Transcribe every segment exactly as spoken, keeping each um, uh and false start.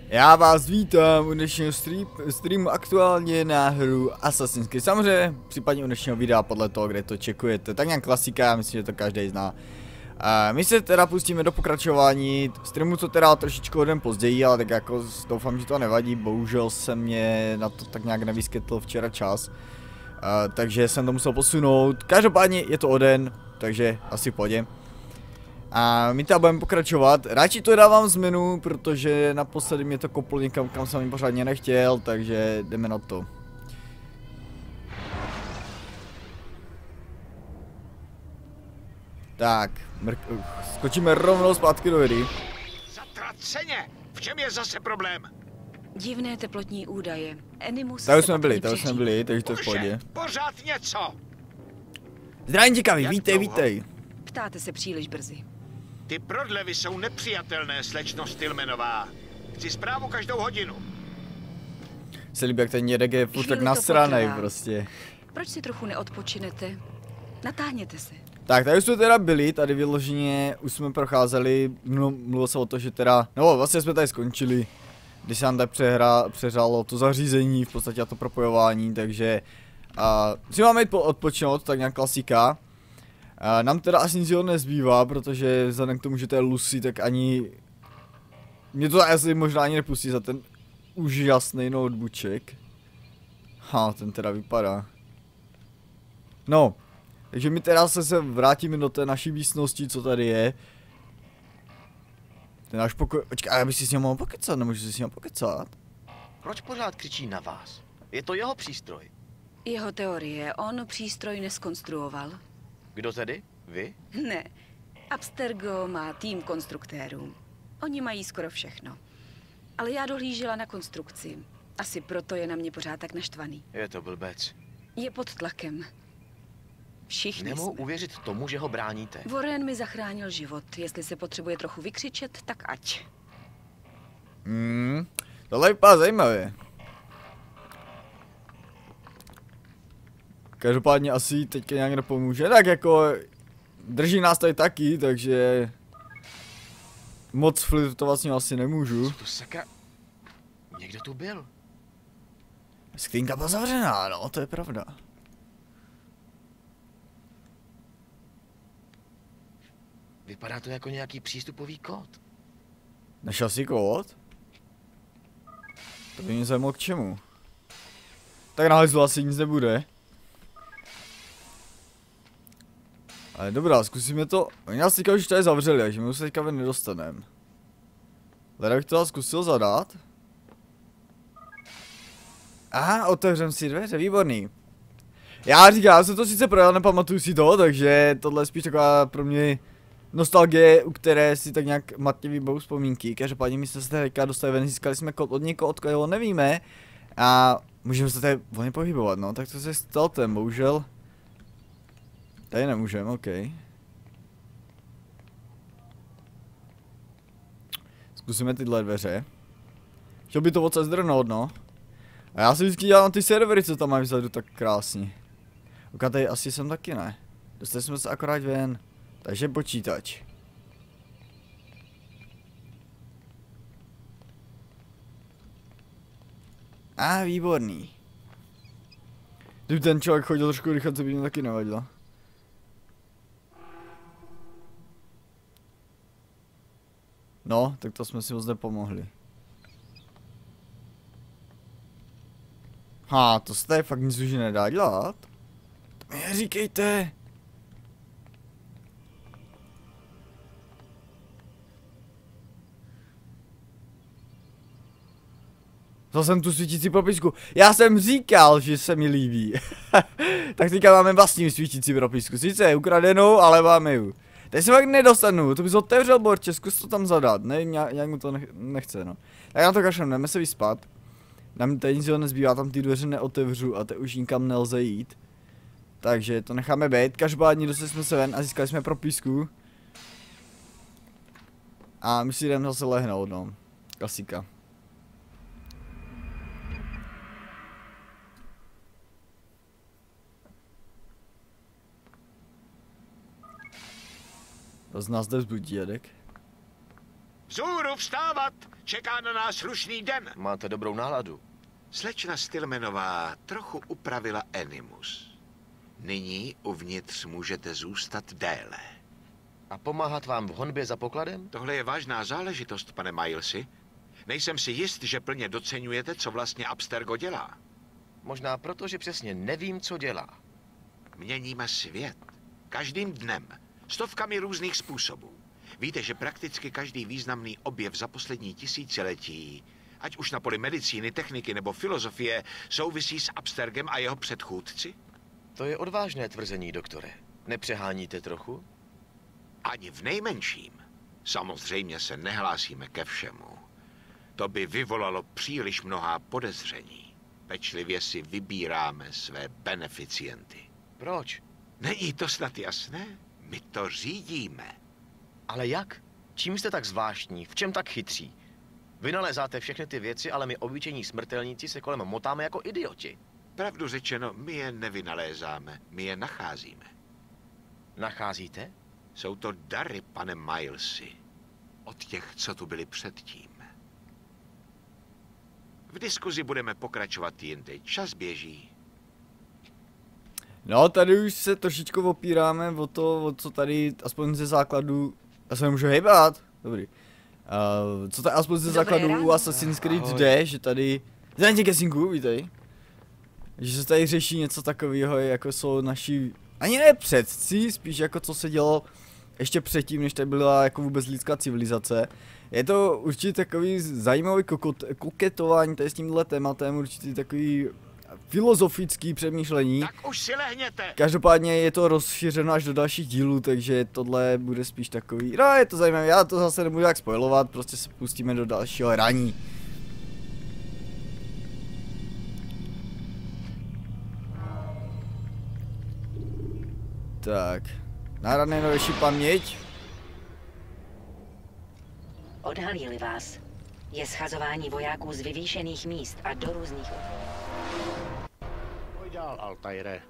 Já vás vítám u dnešního stream, streamu aktuálně na hru Assassin's Creed. Samozřejmě případně u dnešního videa podle toho, kde to čekujete. Tak nějak klasika, já myslím, že to každý zná. A my se teda pustíme do pokračování streamu, co teda trošičku den později, ale tak jako doufám, že to nevadí. Bohužel se mě na to tak nějak nevyskytl včera čas. A, takže jsem to musel posunout. Každopádně je to o den, takže asi v pohodě. A my teda budeme pokračovat, radši to dávám změnu, protože naposledy mě to koplo někam, kam jsem ani pořádně nechtěl, takže jdeme na to. Tak, uh, skočíme rovnou zpátky do hry. Zatraceně! V čem je zase problém? Divné teplotní údaje. Animus. Tady jsme byli, tady jsme byli, takže to je v pohodě. Pořád něco! Zdravím díkavý, vítej, vítej. Ptáte se příliš brzy. Ty prodlevy jsou nepřijatelné, slečno Stillmanová. Chci zprávu každou hodinu. Se líbí, jak ten dědek je furt tak nasranej prostě. Proč si trochu neodpočinete? Natáhněte se. Tak, tady už jsme teda byli, tady vyloženě už jsme procházeli, no, mluvilo se o to, že teda, no vlastně jsme tady skončili, když se nám tady přehra, přehrálo to zařízení, v podstatě a to propojování, takže a, si máme jít odpočinout, tak nějak klasika. A, nám teda asi nic nezbývá, protože vzhledem k tomu, že to je Lucy, tak ani, mě to asi možná ani nepustí za ten úžasný notebooček. Ha, ten teda vypadá. No. Takže my teda se, se vrátíme do té naší místnosti, co tady je. Ten náš pokoj... Počkej, já bych si s ním mohl pokecat, nemůžu si s ním pokecat? Proč pořád křičí na vás? Je to jeho přístroj. Jeho teorie, on přístroj neskonstruoval. Kdo tedy? Vy? Ne. Abstergo má tým konstruktérů. Oni mají skoro všechno. Ale já dohlížela na konstrukci. Asi proto je na mě pořád tak naštvaný. Je to blbec. Je pod tlakem. Všichni Nemohu jsme. uvěřit tomu, že ho bráníte. Warren mi zachránil život. Jestli se potřebuje trochu vykřičet, tak ať. Hmm, tohle vypadá zajímavě. Každopádně asi teďka nějak nepomůže, tak jako drží nás tady taky, takže moc flirtovat s ním asi nemůžu. Co to sakra? Někdo tu byl. Skřínka byla zavřená, no, to je pravda. Vypadá to jako nějaký přístupový kód. Našel jsi kód? To by mě zajímalo k čemu. Tak na hajzlu asi nic nebude. Ale dobrá, zkusíme to. Oni nás teďka už tady zavřeli, takže my už se teďka ven nedostaneme. Leda bych to zkusil zadat. Aha, otevřem si dveře, výborný. Já říkám, já jsem to sice projel, nepamatuju si to, takže tohle je spíš taková pro mě nostalgie, u které si tak nějak matně vybavou vzpomínky. Každopádně my jsme se teďka dostali ven, získali jsme kód od někoho, od koho nevíme. A můžeme se tady volně pohybovat, no, tak to se stalo ten, bohužel. Tady nemůžeme, ok. Zkusíme tyhle dveře. Chtěl by to odsaď zdrhnout, no. A já si vždycky dělám ty servery, co tam mají vzadu tak krásně. Ok, tady asi jsem taky ne. Dostali jsme se akorát ven. Takže počítač. A ah, výborný. Kdyby ten člověk chodil trošku rychle, to by mě taky nevadilo. No, tak to jsme si moc nepomohli. Ha, to se tady fakt nic už nedá dělat. To mi neříkejte. Vzal jsem tu svítící propisku. Já jsem říkal, že se mi líbí. Tak teďka máme vlastní svítící propisku. Sice je ukradenou, ale máme ju. Teď se fakt nedostanu, to bys otevřel borče, zkus to tam zadat. Ne, nějak mu to nechce, no. Tak na to kašlem, jdeme se vyspat. Nám tady nic nezbývá, tam ty dveře neotevřu a teď už nikam nelze jít. Takže to necháme být. Každopádně dostali jsme se ven a získali jsme propisku. A my si jdeme zase lehnout, no. Klasika. To z nás jde vzbudí, Jadek. Vzhůru vstávat! Čeká na nás rušný den. Máte dobrou náladu. Slečna Stillmanová trochu upravila Animus. Nyní uvnitř můžete zůstat déle. A pomáhat vám v honbě za pokladem? Tohle je vážná záležitost, pane Milesi. Nejsem si jist, že plně doceňujete, co vlastně Abstergo dělá. Možná proto, že přesně nevím, co dělá. Měníme svět. Každým dnem. Stovkami různých způsobů. Víte, že prakticky každý významný objev za poslední tisíciletí, ať už na poli medicíny, techniky nebo filozofie, souvisí s Abstergem a jeho předchůdci? To je odvážné tvrzení, doktore. Nepřeháníte trochu? Ani v nejmenším. Samozřejmě se nehlásíme ke všemu. To by vyvolalo příliš mnohá podezření. Pečlivě si vybíráme své beneficienty. Proč? Není to snad jasné? My to řídíme. Ale jak? Čím jste tak zvláštní? V čem tak chytří? Vynalézáte všechny ty věci, ale my obyčejní smrtelníci se kolem motáme jako idioti. Pravdu řečeno, my je nevynalézáme, my je nacházíme. Nacházíte? Jsou to dary, pane Milesi, od těch, co tu byli předtím. V diskuzi budeme pokračovat jindy. Čas běží. No, tady už se trošičku opíráme o to, o co tady, aspoň ze základu, já se nemůžu hejbat, dobrý. Uh, co tady aspoň ze základu u Assassin's Creed jde, že tady, zdaňte Kesinku, vítej. Že se tady řeší něco takového, jako jsou naši, ani ne předci, spíš jako co se dělo ještě předtím, než tady byla jako vůbec lidská civilizace. Je to určitě takový zajímavý koketování tady s tímhle tématem, určitě takový filozofický přemýšlení. Tak už si lehněte. Každopádně je to rozšířeno až do dalších dílů, takže tohle bude spíš takový, no je to zajímavé, já to zase nebudu jak spoilovat, prostě se pustíme do dalšího hraní. Tak, náhradné nejnovější paměť. Odhalili vás. Je schazování vojáků z vyvýšených míst a do různých... Pojď dál, Altaire.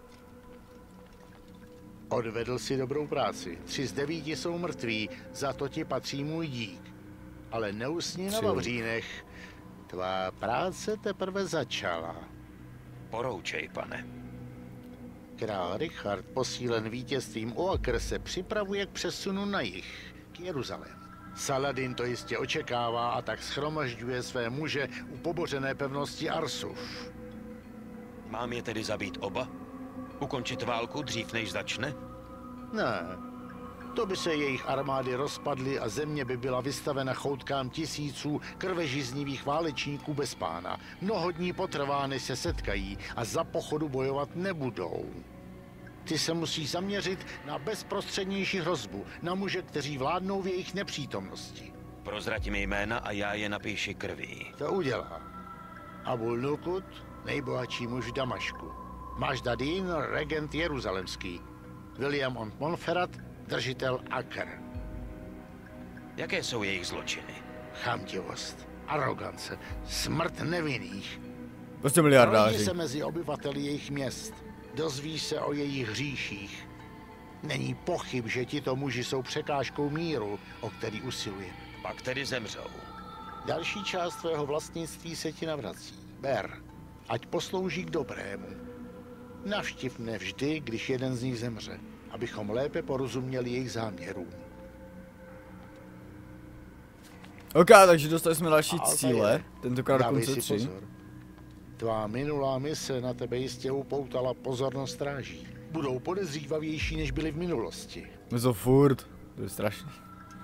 Odvedl si dobrou práci. Tři z devíti jsou mrtví, za to ti patří můj dík. Ale neusni na vavřínech. Tvá práce teprve začala. Poroučej, pane. Král Richard, posílen vítězstvím u Acre, se připravuje k přesunu na jih, k Jeruzalému. Saladin to jistě očekává a tak schromažďuje své muže u pobořené pevnosti Arsuf. Mám je tedy zabít oba? Ukončit válku dřív, než začne? Ne, to by se jejich armády rozpadly a země by byla vystavena choutkám tisíců krvežiznivých válečníků bez pána. Mnoho dní potrvá, než se setkají a za pochodu bojovat nebudou. Ty se musí zaměřit na bezprostřednější hrozbu, na muže, kteří vládnou v jejich nepřítomnosti. Prozrať mi jména a já je napíši krví. To udělá. Abul Nukut, nejbohatší muž v Damašku. Maždadín, regent jeruzalemský. William of Montferrat, držitel Acre. Jaké jsou jejich zločiny? Chamtivost, arogance, smrt nevinných. Prostě Rodí miliardáři. se mezi obyvateli jejich měst. Dozvíš se o jejich hříších. Není pochyb, že tito muži jsou překážkou míru, o který usiluje. Pak tedy zemřou. Další část tvého vlastnictví se ti navrací. Ber, ať poslouží k dobrému. Navštiv mne vždy, když jeden z nich zemře, abychom lépe porozuměli jejich záměrům. Ok, takže dostali jsme další Altaire, cíle, tentokrát dávej dokonce si tři. pozor. Tvá minulá mise na tebe jistě upoutala pozornost stráží. Budou podezřívavější, než byli v minulosti. No to furt, to je strašný.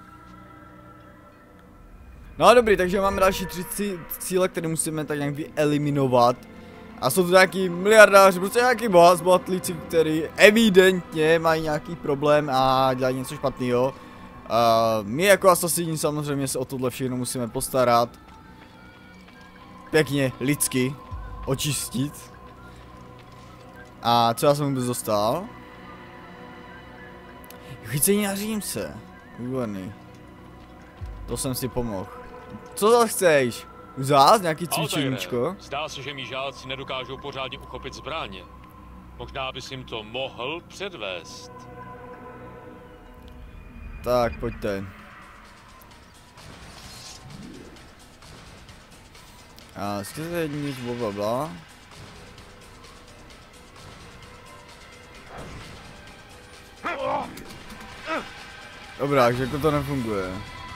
No dobrý, takže máme další tři cí- cíle, které musíme tak nějak vyeliminovat. A jsou to nějaký miliardáři, prostě nějaký bohat, bohatlíci, který evidentně mají nějaký problém a dělají něco špatného. Uh, my jako asasíni samozřejmě se o tohle všechno musíme postarat. Pěkně, lidsky, očistit. A co já jsem vůbec dostal? Chycení na Římse. Výborný. To jsem si pomohl. Co zase chceš? Zás nějaký cvičeníčko? Altaire, zdá se, že mí žáci nedokážou pořádně uchopit zbraně. Možná bys jim to mohl předvést. Tak, pojďte. A skrze nic, blablabla. Dobrá, takže jako to nefunguje.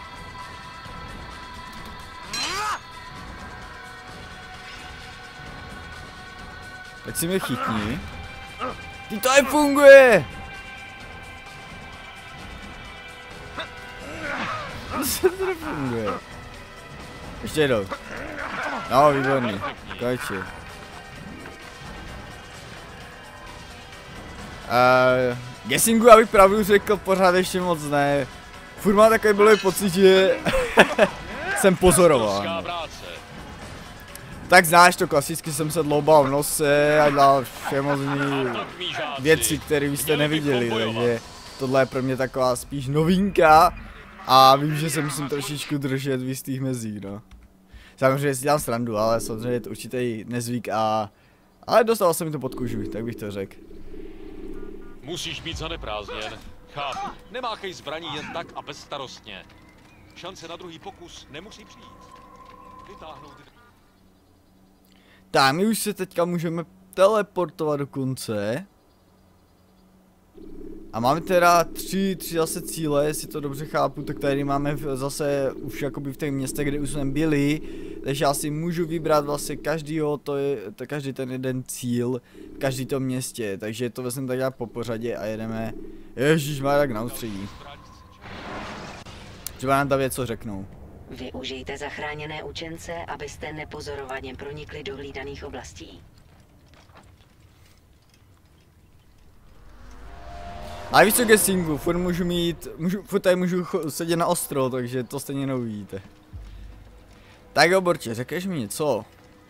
Tak si mě chytni. Ty to nefunguje! To nefunguje. Ještě jednou. No, výborný. Konečně. Uh, Guessingu, abych pravdu řekl, pořád ještě moc ne. Furt má takový blbý pocit, že jsem pozoroval. Tak znáš to, klasicky jsem se dloubal v nose a dělal vše možný věci, které vy jste neviděli, takže tohle je pro mě taková spíš novinka a vím, že se musím trošičku držet v jistých mezích, no. Samozřejmě si dělám srandu, ale samozřejmě je to určitý nezvyk a... Ale dostalo se mi to pod kůži, tak bych to řekl. Musíš být zaneprázdněn. Chápu. Nemáchej zbraní jen tak a bezstarostně. Šance na druhý pokus nemusí přijít. Vytáhnout... Tak, my už se teďka můžeme teleportovat do konce. A máme teda tři, tři zase cíle, jestli to dobře chápu, tak tady máme zase už jakoby v těch městech, kde už jsme byli. Takže já si můžu vybrat vlastně každýho, to je, to každý ten jeden cíl v každý tom městě. Takže to vezmeme tak nějak po pořadě a jedeme. Ježíšmarja, tak na ústředí. Třeba nám ta věc, co řeknou. Využijte zachráněné učence, abyste nepozorovaně pronikli do hlídaných oblastí. A víš co, Guessingu, furt můžu mít, můžu, furt tady můžu sedět na ostro, takže to stejně neuvidíte. Tak jo, Borče, řekneš mi něco?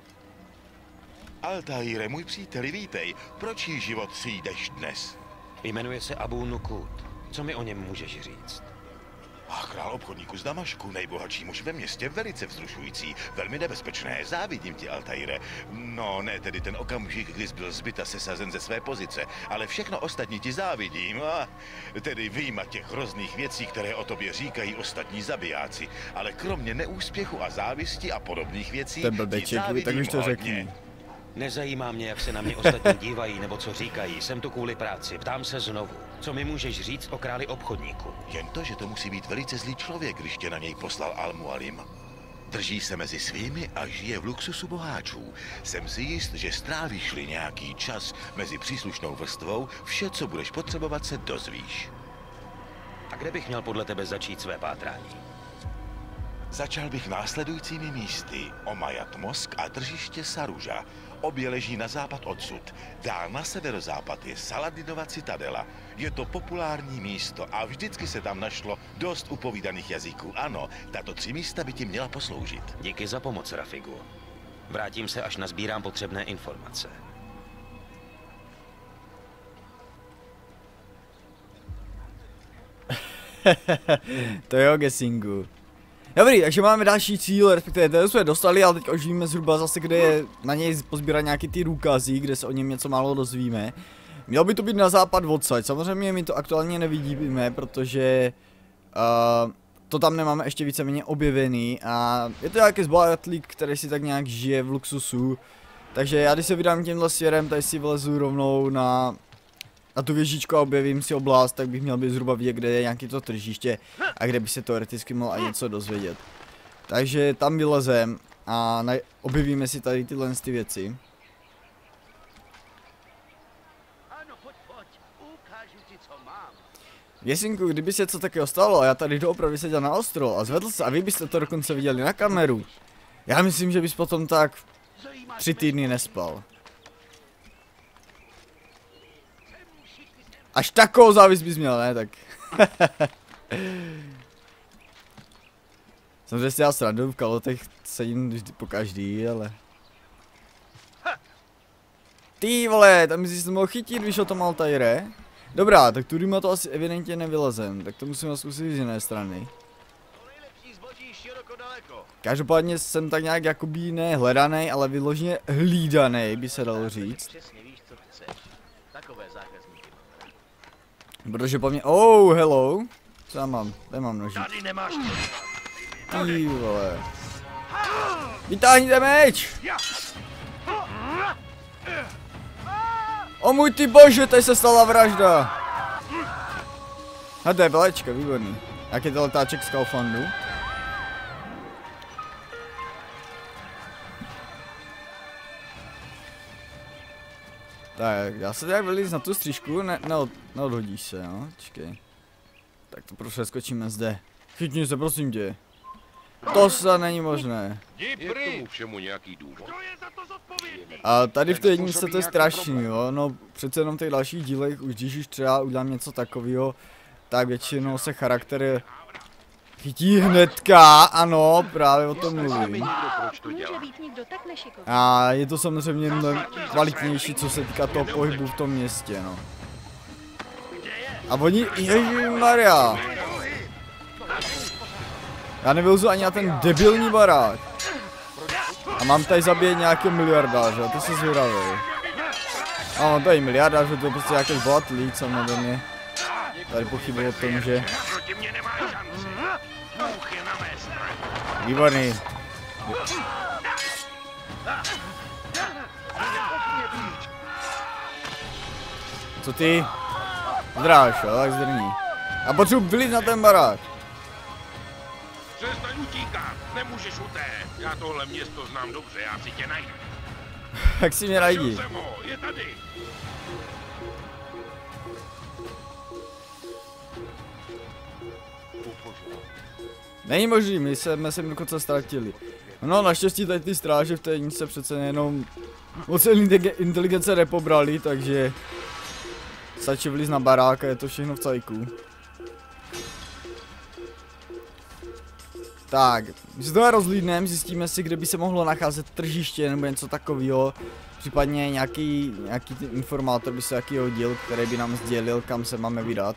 Altaire, můj příteli, vítej. Proč jí život přijdeš dnes? Jmenuje se Abu Nukut. Co mi o něm můžeš říct? Ach, král obchodníků z Damašku, nejbohatší muž ve městě, velice vzrušující, velmi nebezpečné, závidím ti, Altaire. No, ne tedy ten okamžik, kdy jsi byl zbyt a sesazen ze své pozice, ale všechno ostatní ti závidím. A tedy vyjma těch hrozných věcí, které o tobě říkají ostatní zabijáci, ale kromě neúspěchu a závisti a podobných věcí, ti závidím hodně. Nezajímá mě, jak se na mě ostatní dívají nebo co říkají, jsem tu kvůli práci, ptám se znovu. Co mi můžeš říct o králi obchodníku? Jen to, že to musí být velice zlý člověk, když tě na něj poslal Al-Mualim. Drží se mezi svými a žije v luxusu boháčů. Jsem si jist, že strávíš-li nějaký čas mezi příslušnou vrstvou, vše, co budeš potřebovat, se dozvíš. A kde bych měl podle tebe začít své pátrání? Začal bych následujícími místy. Omajat Mosk a tržiště Saruža. Obě leží na západ odsud. Dál na severozápad je Saladinova citadela. Je to populární místo a vždycky se tam našlo dost upovídaných jazyků. Ano, tato tři místa by ti měla posloužit. Díky za pomoc, Rafigu. Vrátím se, až nazbírám potřebné informace. To jo, Guessingu. Dobrý, takže máme další cíl, respektive ten jsme dostali, ale teď už víme zhruba zase, kde je na něj pozbírat nějaký ty důkazy, kde se o něm něco málo dozvíme. Mělo by to být na západ odsaď, samozřejmě my to aktuálně nevidíme, protože uh, to tam nemáme ještě víceméně objevený a je to nějaký zblátlík, který si tak nějak žije v luxusu. Takže já když se vydám tímhle směrem, tady si vlezu rovnou na... na tu věžičku a objevím si oblast, tak bych měl být zhruba vidět, kde je nějaký to tržiště a kde by se teoreticky mohl i něco dozvědět. Takže tam vylezem a objevíme si tady tyhle ty věci. Guessinku, kdyby se co takového stalo a já tady doopravdy seděl na ostro a zvedl se a vy byste to dokonce viděli na kameru, já myslím, že bys potom tak tři týdny nespal. Až takovou závis bys měl, ne? Tak. Samozřejmě si já srandu, v kalotech sedím vždy po každý, ale... Ty vole, tam jsi se mohl chytit, víš o tom Altaire? Dobrá, tak tudyma to asi evidentně nevylezem, tak to musím zkusit z jiné strany. Každopádně jsem tak nějak jakoby ne hledanej, ale vyloženě hlídanej, by se dalo říct. Protože po mně, oh, hello. Co já mám? Tady mám nožík. Ty vole. Vytáhněte meč! O můj ty bože, tady se stala vražda! A to je vlečka, výborný. Jak je to letáček z Kauflandu? Tak, já se tak vylíz na tu střížku, ne, neod, neodhodíš se, no, čekej. Tak to prostě skočíme zde. Chytni se, prosím tě. To se není možné. Je k tomu všemu nějaký důvod? A tady v té jedničce to je strašný, jo, no přece jenom v těch dalších dílech, už když už třeba udělám něco takového, tak většinou se charakter chytí hnedka, ano, právě o tom mluvím. A je to samozřejmě mnohem kvalitnější, co se týká toho pohybu v tom městě, no. A oni, ježišmarja. Já nevylzu ani na ten debilní barák. A mám tady zabít nějakého miliardáře, to se zvědavý. A on tady miliardář, to je prostě nějaký bohatlík, samozřejmě. Tady pochybuji o tom, že... Výborný. Co ty? Zdráš, jo, tak zdrní. A potřebuji vylít na ten barák. Přestaň utíkat, nemůžeš utéct. Já tohle město znám dobře, já si tě najdu. Jak si mě najdi? Je tady. Není možný, my jsme se dokonce ztratili. No naštěstí tady ty stráže v té jedničce přece jenom moc inteligence nepobrali, takže stačí vylíz na barák a je to všechno v cajku. Tak, my se tohle rozhlídneme, zjistíme si, kde by se mohlo nacházet tržiště nebo něco takového. Případně nějaký, nějaký informátor by se jaký hodil, který by nám sdělil, kam se máme vydat.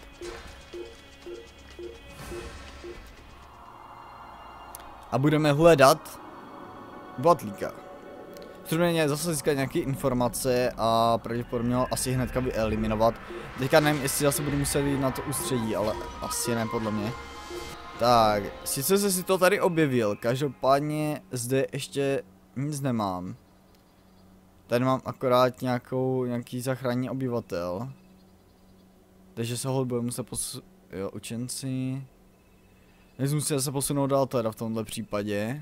A budeme hledat bohatlíka. Struměně zase získat nějaké informace a pravděpodobně ho asi hnedka vyeliminovat. Teďka nevím, jestli zase budu muset jít na to ústředí, ale asi ne podle mě. Tak, sice se si to tady objevil, každopádně zde ještě nic nemám. Tady mám akorát nějakou, nějaký zachráněný obyvatel. Takže se ho budu muset posunout, jo, učenci. Než musím se posunout dál teda v tomhle případě.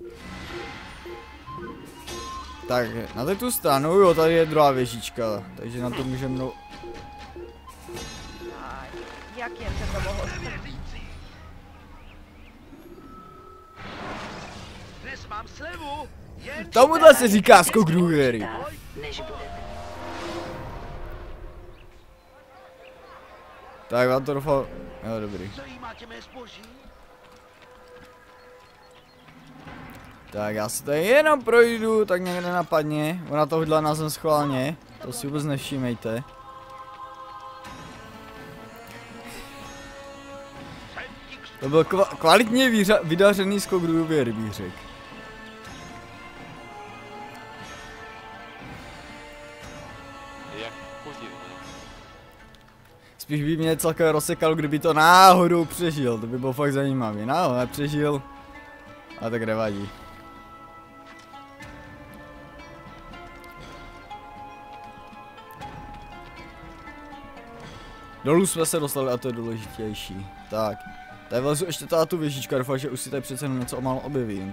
Tak, na tu stranu, jo, tady je druhá věžička, takže na to můžeme... No... Jak jen se to mohlo stát? Dnes mám slevu! Tomuhle se říká skok důvěry. Tak vám to doufám... Jo, dobrý. Tak já si tady jenom projdu, tak někde napadně. Ona to hodila na zem schválně. To si vůbec nevšímejte. To byl kva kvalitně vydařený skok důvěry, bych řekl. Spíš by mě celkem rozsekal, kdyby to náhodou přežil, to by bylo fakt zajímavý. No, nepřežil. A tak nevadí. Dolů jsme se dostali a to je důležitější. Tak, tady vlezu ještě tady tu věžička, doufám, že už si tady přece jenom něco málo objevím.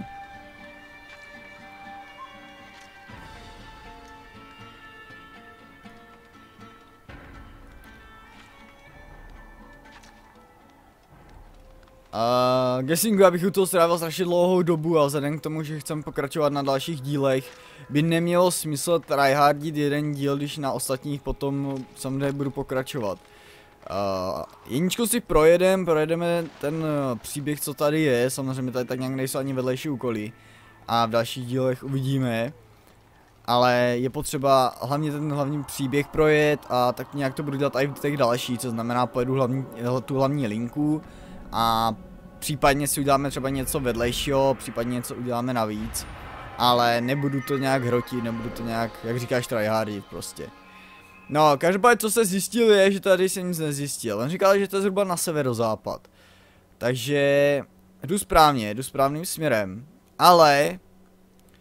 A uh, guessingu, abych u toho strávil strašně dlouhou dobu a vzhledem k tomu, že chcem pokračovat na dalších dílech, by nemělo smysl tryhardit jeden díl, když na ostatních potom samozřejmě budu pokračovat. Uh, jedničku si projedem, projedeme ten uh, příběh, co tady je, samozřejmě tady tak nějak nejsou ani vedlejší úkoly. A v dalších dílech uvidíme. Ale je potřeba hlavně ten hlavní příběh projet a tak nějak to budu dělat i v těch dalších, co znamená pojedu hlavní, tu hlavní linku. A případně si uděláme třeba něco vedlejšího, případně něco uděláme navíc. Ale nebudu to nějak hrotit, nebudu to nějak, jak říkáš, tryhardit prostě. No, každopádně co se zjistil je, že tady jsem nic nezjistil. On říkal, že to je zhruba na severozápad. Takže jdu správně, jdu správným směrem. Ale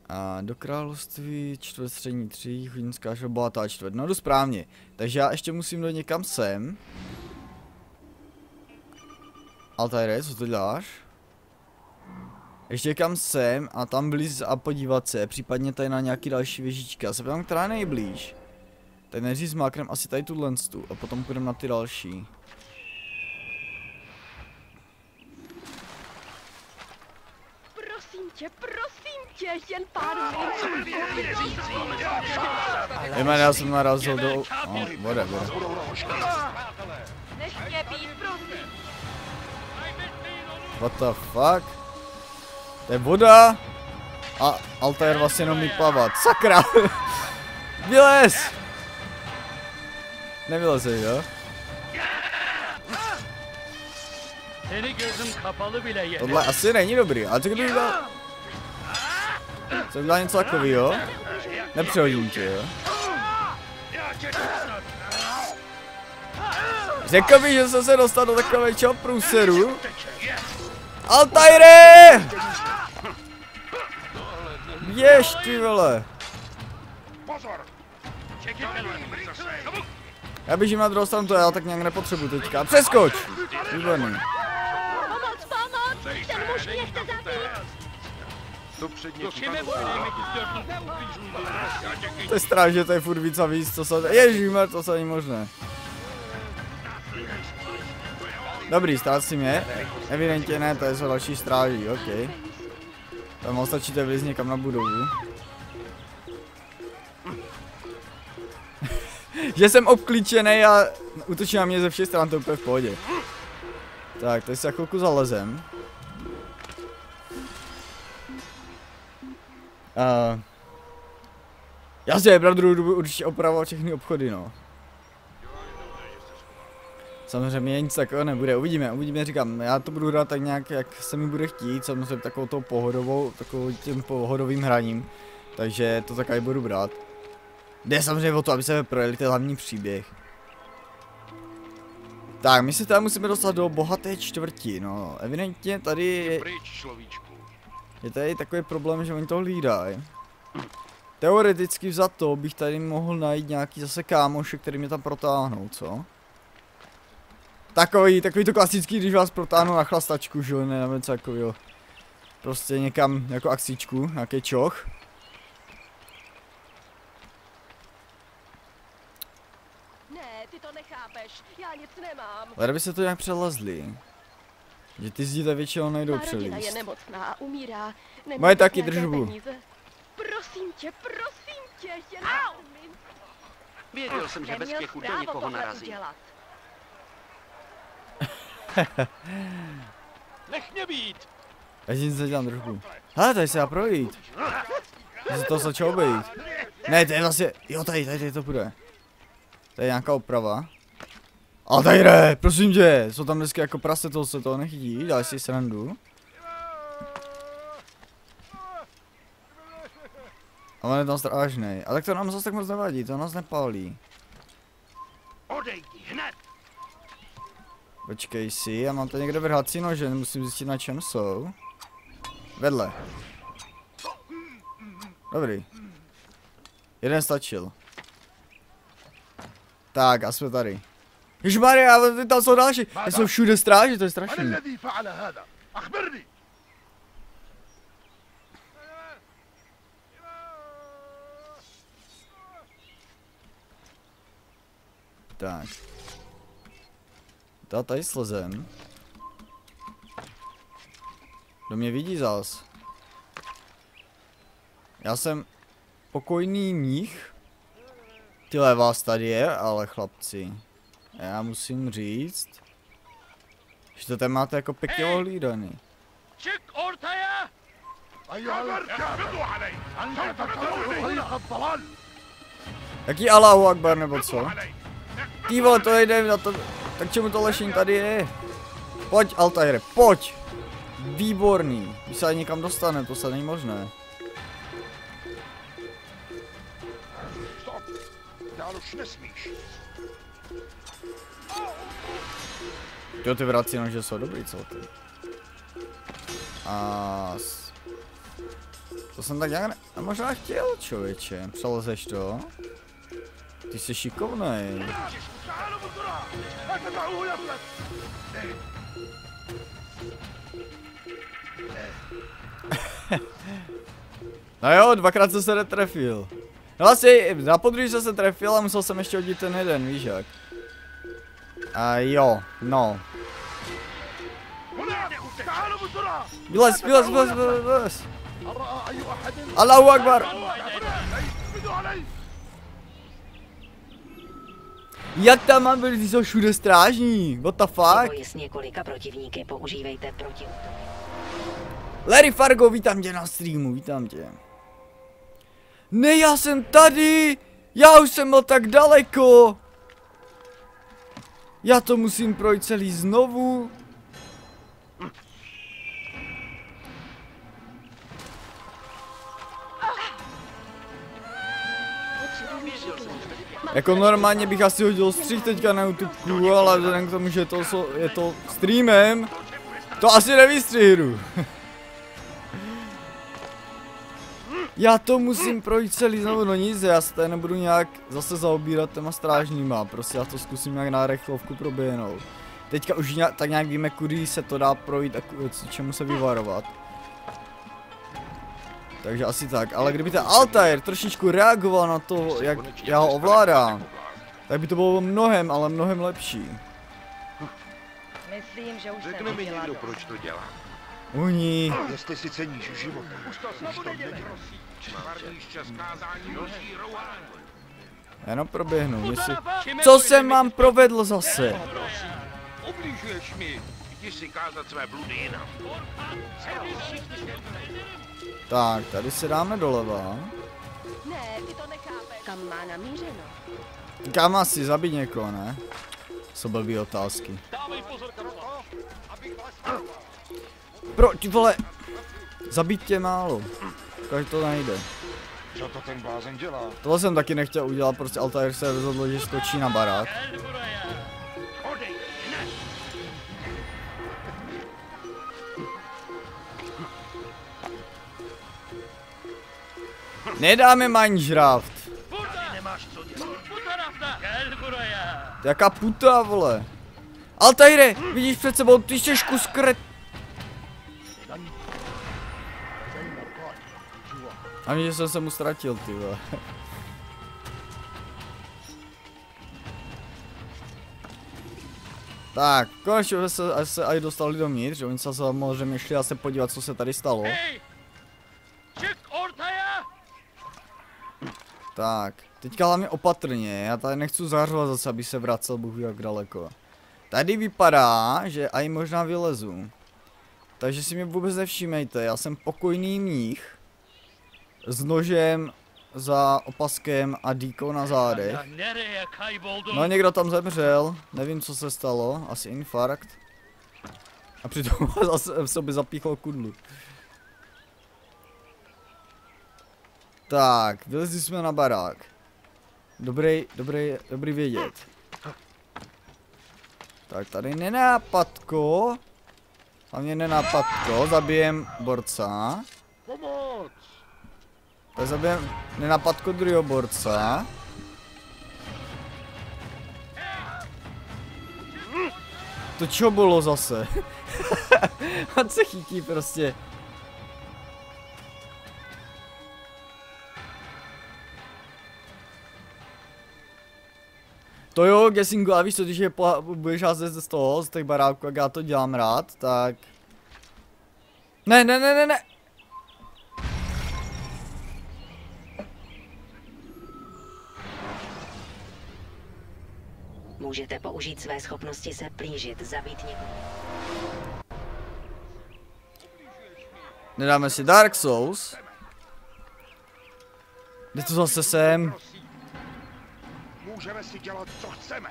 A do království čtvrt střední tří, chudinská bohatá čtvrt. No jdu správně. Takže já ještě musím do někam sem. Altaire, co to děláš? Ještě kam sem a tam blíz a podívat se, případně tady na nějaký další věžička. Já se ptám, která je nejblíž. Tak nejdřív zmáknem asi tady tuhle stu a potom půjdeme na ty další. Prosím tě, prosím tě, jen pár minut. Jmen, já jsem narazil do... Oh, whatever. Nech mě být, prosím. What the fuck? To je voda a Altair vlastně jenom mi plavat. Sakra! Vylez! Nevylezej, jo? Tohle asi není dobrý, ale co kdybych dal... Co bych dal něco takovýho? Nepřehodím tě, jo? Řekl bych, že jsem se dostal do takového průseru. Altaire! Běž, ty vole! Já běžím na druhou stranu, to já tak nějak nepotřebuji teďka. Přeskoč! Výborný. Pomoc, pomoc! Ten muž mě chce zabít! To je strašně, to je furt víc a víc, co se... Ježímer, to se není možné. Dobrý, ztrácím je. Evidentně ne, to je co další stráží, ok. Tam ostatčíte vlíz někam na budovu. Že jsem obklíčený a útočí na mě ze všech stran, to úplně v pohodě. Tak, tady se chvilku zalezem. Uh, jasně, pravdu, budu určitě opravovat všechny obchody, no. Samozřejmě nic takového nebude, uvidíme, uvidíme, říkám, já to budu hrát tak nějak, jak se mi bude chtít, samozřejmě takovou tou pohodovou, takovou tím pohodovým hraním, takže to taky budu brát. Jde samozřejmě o to, aby se projeli ten hlavní příběh. Tak, my se tady musíme dostat do bohaté čtvrti, no, evidentně tady je, je tady takový problém, že oni to hlídají. Teoreticky vzato bych tady mohl najít nějaký zase kámoše, který mě tam protáhnou, co? Takový, takový to klasický, když vás protáhnu na chlastačku, že jo, nevím co takovýho. Prostě někam jako akcičku, nějaký čoch. Ne, ty to nechápeš, já nic nemám. Ale by se to nějak přelezli. Že ty zdi většinou nejdou přelíst. Rodina je nemocná a umírá. Mají taky držbu. Prosím tě, prosím tě, jen umím. Věděl jsem, že bez těch údel někoho narazí. Nech mě být! Já si nic nedělám trošku. Hele, tady se dá projít. Já se to začal obejít. Ne, to je vlastně, jo tady, tady, tady to bude. To je nějaká oprava. Altaire, prosím tě, jsou tam dneska jako prase, toho se toho nechytí, daj si srandu. A on je tam strážnej, ale tak to nám zase tak moc nevadí, to nás nepálí. Odejdi, hned! Počkej si, já mám to někde vrhací nože, musím zjistit, na čem jsou. Vedle. Dobrý. Jeden stačil. Tak, a jsme tady. Ježmarja, ale tam jsou další. Jsou všude stráži, to je strašný. Tak. Já tady slezem. Kdo mě vidí zas? Já jsem pokojný mních. Tyhle vás tady je, ale chlapci. Já musím říct, že to tam máte jako pěkně ohlídaný. Jaký Allahu Akbar nebo co? Ty vole, to jde na to, tak čemu to lešení tady je? Pojď Altaire, pojď! Výborný, když se někam dostane, to se není možné. Jo, ty vrací nože jsou dobrý celky. A... To jsem tak nějak ne možná chtěl, člověče. Přelezeš to? Ty jsi šikovnej. No jo, dvakrát jsem se netrefil. No asi, na podruhé jsem se trefil a musel jsem ještě hodit ten jeden, víš jak. A jo, no. Vylez, vylez, vylez, vylez. Allahu Akbar. Jak tam mám byli, ty jsou všude strážní, what the fuck? Boji s několika protivníky používejte proti. Larry Fargo, vítám tě na streamu, vítám tě. Ne, já jsem tady, já už jsem byl tak daleko. Já to musím projít celý znovu. Jako normálně bych asi hodil střih teďka na YouTube, ale vzhledem k tomu, že to je to streamem, to asi nevystřihnu. Já to musím projít celý znovu, no nic, já se tady nebudu nějak zase zaobírat těma strážníma, prostě já to zkusím nějak na rychlovku proběhnout. Teďka už nějak, tak nějak víme, kudy se to dá projít a čemu se vyvarovat. Takže asi tak, ale kdyby ten Altair trošičku reagoval na to, jak já ho ovládám, tak by to bylo mnohem, ale mnohem lepší. Myslím, že už Řekne mi někdo, proč to dělá. Uní. Jestli si ceníš života. Už to znovu nedělej. Čtvrtý šťastkázání noží rouhání. Jenom proběhnu, jestli... Co jsem mám provedl zase? Ubližuješ mi. Jdi si kázat své bludy jinam. Tak, tady se dáme doleva. Ne, ty to nechápeš. Kam má namířeno? Kam asi zabít někoho, ne? Co blbý otázky. Pro, ty vole, zabít tě málo. Když to nejde. Co to ten blázen dělá? Tohle jsem taky nechtěl udělat, prostě Altair se rozhodl, že skočí na barák. Nedáme Minecraft. Jaká puta, vole. Altaire, vidíš před sebou ty štěžku skret. A mě, že jsem se mu ztratil, ty vole. Tak, konečně se, se aj dostali dovnitř, že oni se samozřejmě šli se podívat, co se tady stalo. Tak, teďka hlavně opatrně, já tady nechci zařovat zase, aby se vracel Bůh jak daleko. Tady vypadá, že aj možná vylezu. Takže si mě vůbec nevšímejte, já jsem pokojný mních. S nožem za opaskem a dýkou na zádech. No někdo tam zemřel, nevím co se stalo, asi infarkt. A přitom zase v sobě zapíchlo kudlu. Tak, vylezli jsme na barák. Dobrý, dobrý, dobrý vědět. Tak tady nenápadko. Hlavně nenápadko, zabijem borca. Tak zabijem nenápadko druhého borca. To čo bylo zase? On se chytí prostě. To jo, Gessingu, a víš co, když je po, budeš házet z toho, z těch baráků, jak já to dělám rád, tak... Ne, ne, ne, ne, ne! Můžete použít své schopnosti se plížit, zabít někoho. Nedáme si Dark Souls. Jde to zase sem. Můžeme si dělat, co chceme.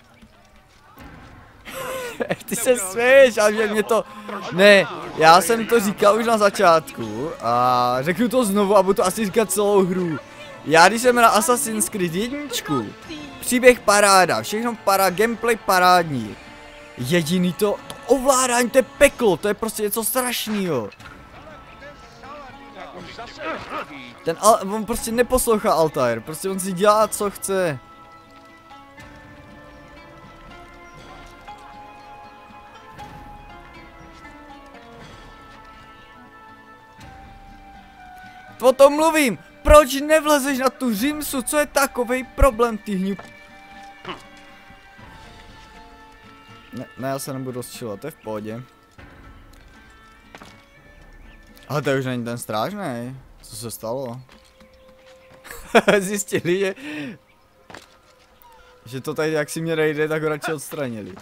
Ty se směješ, ale že mě to... Ne, já jsem to říkal už na začátku a řeknu to znovu a budu to asi říkat celou hru. Já když jsem na Assassin's Creed jedničku, příběh paráda, všechno pará, gameplay parádní. Jediný to, to ovládání, to je peklo, to je prostě něco strašného. Ten Al on prostě neposlouchá Altair, prostě on si dělá, co chce. O tom mluvím! Proč nevlezeš na tu římsu? Co je takovej problém, ty hňup? Ne, ne, já se nebudu rozčilovat, to je v pohodě. Ale to už není ten strážnej. Co se stalo? Zjistili, že... Že to tady, jak si mě rejde, tak ho radši odstranili.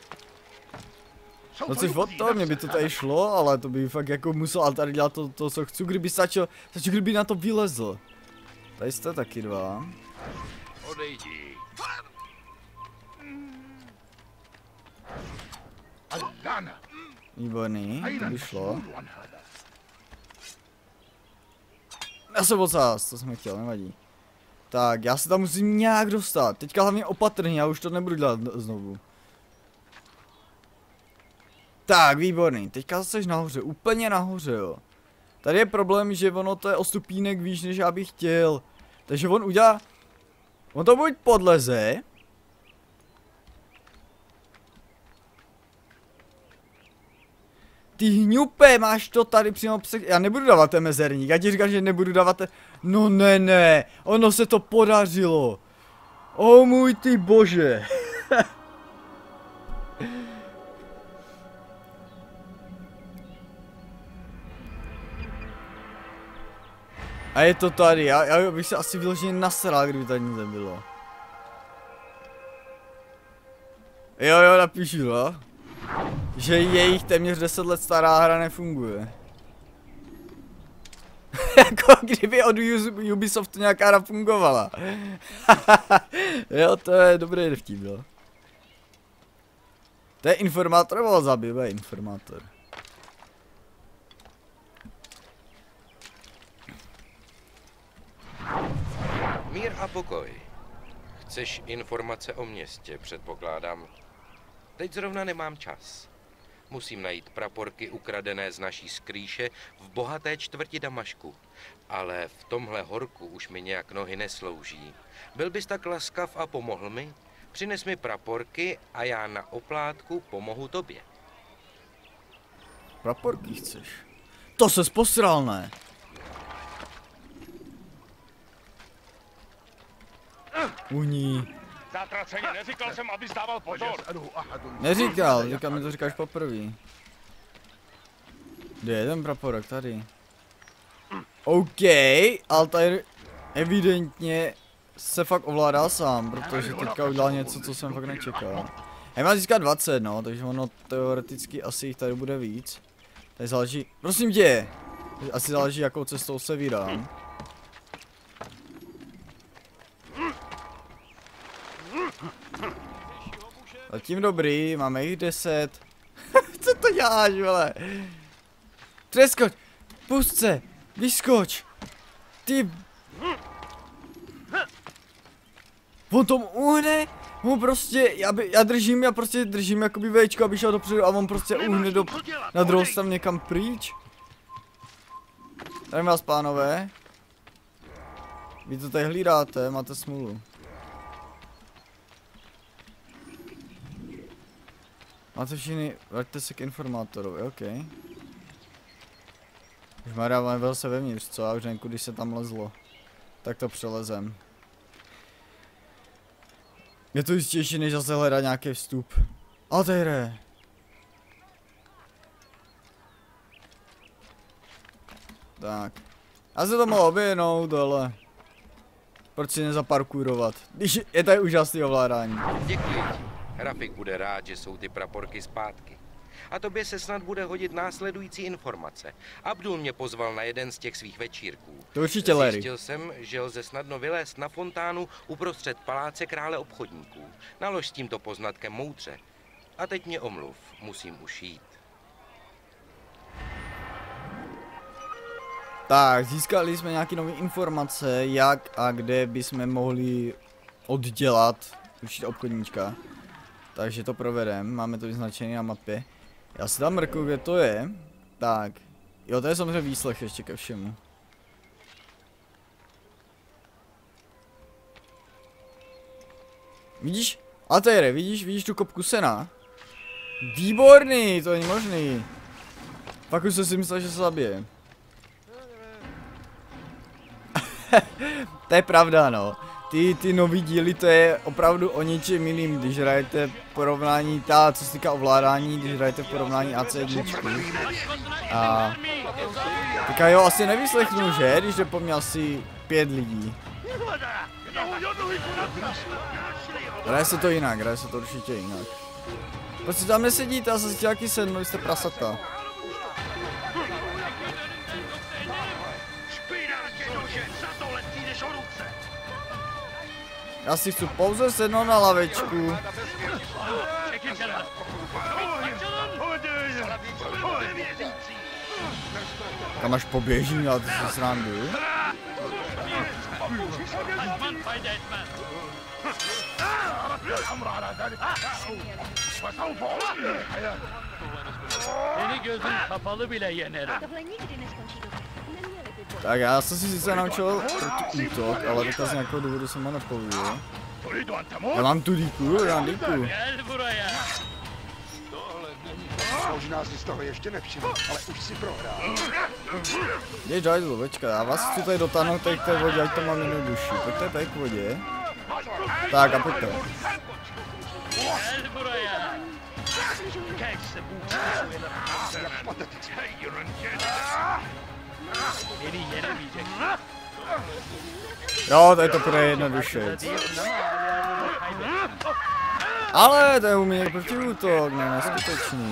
No což od toho, mě by to tady šlo, ale to by fakt jako musel Altair dělat to, to co chci, kdyby stačil, stačil, kdyby na to vylezl. Tady jste taky dva. Odejdi. Výborný, to by šlo. Já jsem ocás, to jsem chtěl, nevadí. Tak, já se tam musím nějak dostat, teďka hlavně opatrně, já už to nebudu dělat znovu. Tak, výborný, teďka jsi nahoře, úplně nahoře, jo. Tady je problém, že ono to je o stupínek výš, než já bych chtěl. Takže on udělá... On to buď podleze. Ty hňupe, máš to tady přímo před... Já nebudu dávat ten mezerník, já ti říkám, že nebudu dávat ten... No ne, ne, ono se to podařilo. O můj ty bože. A je to tady, já, já bych se asi vyloženě nasral, kdyby tady nic nebylo. Jo, jo, napíšu, no. Že jejich téměř deset let stará hra nefunguje. Jako kdyby od Ubisoftu nějaká hra fungovala. Jo, to je dobrý vtip, jo. To je informátor, nebo zabývá informátor. Mír a pokoj. Chceš informace o městě, předpokládám. Teď zrovna nemám čas. Musím najít praporky ukradené z naší skrýše v bohaté čtvrti Damašku. Ale v tomhle horku už mi nějak nohy neslouží. Byl bys tak laskav a pomohl mi? Přines mi praporky a já na oplátku pomohu tobě. Praporky chceš? To ses posral, ne? Uní. Zatraceně, neříkal jsem, abys dával pozor. Neříkal, říkal mi to říkáš poprvé. Kde je ten praporek? Tady. OK, Altair evidentně se fakt ovládá sám, protože teďka udělal něco, co jsem fakt nečekal. Já mám získat dvacet, no, takže ono teoreticky asi jich tady bude víc. Tady záleží, prosím tě, asi záleží, jakou cestou se vydám. Zatím dobrý, máme jich deset. Co to děláš, vole? Přeskoč, pust se, vyskoč. Ty... On tom uhne, on prostě, já, by, já držím, já prostě držím jakoby vejčko, aby šel dopředu a on prostě uhne do, na druhou stranu někam pryč. Tady vás, pánové. Vy to tady hlídáte, máte smůlu. Máte všichni, vraťte se k informátorovi, ok. Už Maria byl se vevnitř, co? Já už nevím, když se tam lezlo. Tak to přelezem. Je to jistější, než zase hledat nějaký vstup. Altaire! Tak. Já se to mohl oběhnout, ale... Proč si nezaparkurovat? Když je tady úžasný ovládání. Děkuji ti. Rafik bude rád, že jsou ty praporky zpátky. A tobě se snad bude hodit následující informace. Abdul mě pozval na jeden z těch svých večírků. To určitě, Larry. Zjistil jsem, že lze snadno vylézt na fontánu uprostřed paláce krále obchodníků. Nalož s tímto poznatkem moudře. A teď mě omluv, musím už jít. Tak, získali jsme nějaké nové informace, jak a kde bychom mohli oddělat určitě obchodníčka. Takže to provedeme, máme to vyznačené na mapě. Já si tam mrknu, kde to je. Tak, jo, to je samozřejmě výslech ještě ke všemu. Vidíš? Altaire, vidíš, vidíš tu kopku sena? Výborný, to není možný. Pak už jsem si myslel, že se zabije. To je pravda, no. Ty, ty nový díly, to je opravdu o něčem jiným, když hrajete porovnání, ta, co se týká ovládání, když hrajete v porovnání A C jedna. A... Teďka jo, asi nevyslechnu, že? Když jde po mně asi pět lidí. Hraje se to jinak, hraje se to určitě jinak. Proč si tam nesedíte, já jsem si chtěl jaký sedm, vy jste prasata. Já si chci pouze sednout na lavečku. Kam až poběžím, já to si srandu. Tak já jsem si sice naučil proti útok, ale teďka z nějakého důvodu jsem ho nepověděl. Já mám tu díku, já mám díku. Možná si z toho ještě nevšiml, ale už si prohrál. Jdeš daj zlovečka, já vás chci tady dotáhnout tady k té vodě, ať to mám jednodušší. Pojďte tady k vodě. Tak a pojďte. Jo, to je to pro jednoduše. Ale to je u mě protiútok, ne, neskutečný.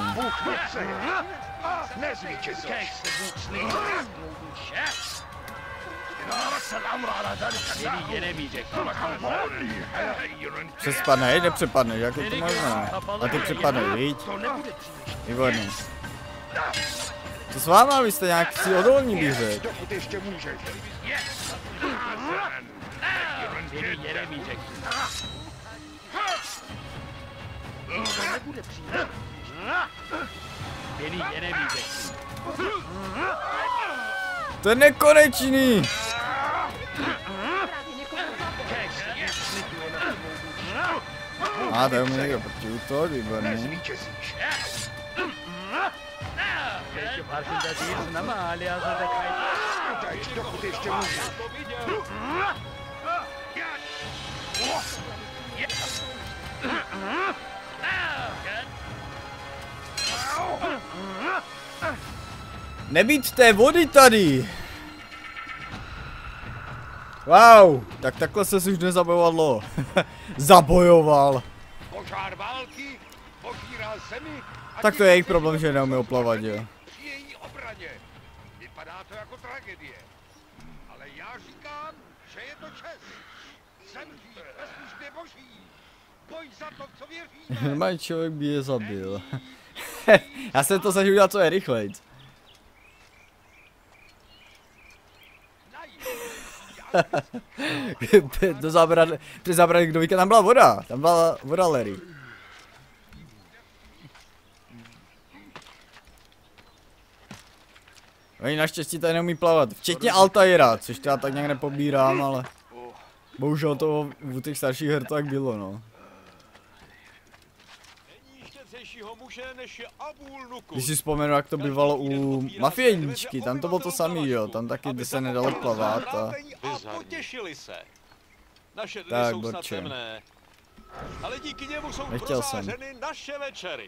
Přespadne, nepřepadne, jak je to možné? A ty přepadne, viď? Výborný. Co s váma, vy jste nějak si odolní, bych řekl. To je nekonečný! A to je mu někdo proti útok, výborný. Nebýt té vody tady! Wow, tak takhle se už nezabojovalo. Zabojoval. Požár války požírá zemi. Tak to je jejich problém, že neumí oplavat, jo. Při její obraně. Vypadá to jako tragédie. Ale já říkám, že je to čest. Zemřít ve službě boží. Boj za to, co věříte. Normální člověk by je zabil. Já jsem to zažil udělat co je rychlejc. To zabrat, přes zabrat, kdo víte, tam byla voda, tam byla voda Larry. Oni naštěstí tady neumí plavat, včetně Altaira, což já tak nějak nepobírám, ale bohužel to u těch starších her tak bylo, no. Když si vzpomenu, jak to bývalo u Mafie jedničky, tam to bylo to samý, jo, tam taky se nedalo plavat a... Potěšili se. Naše dny tak, jsou snad borče. temné, ale díky němu jsou Nechtěl prosářeny jsem. naše večery.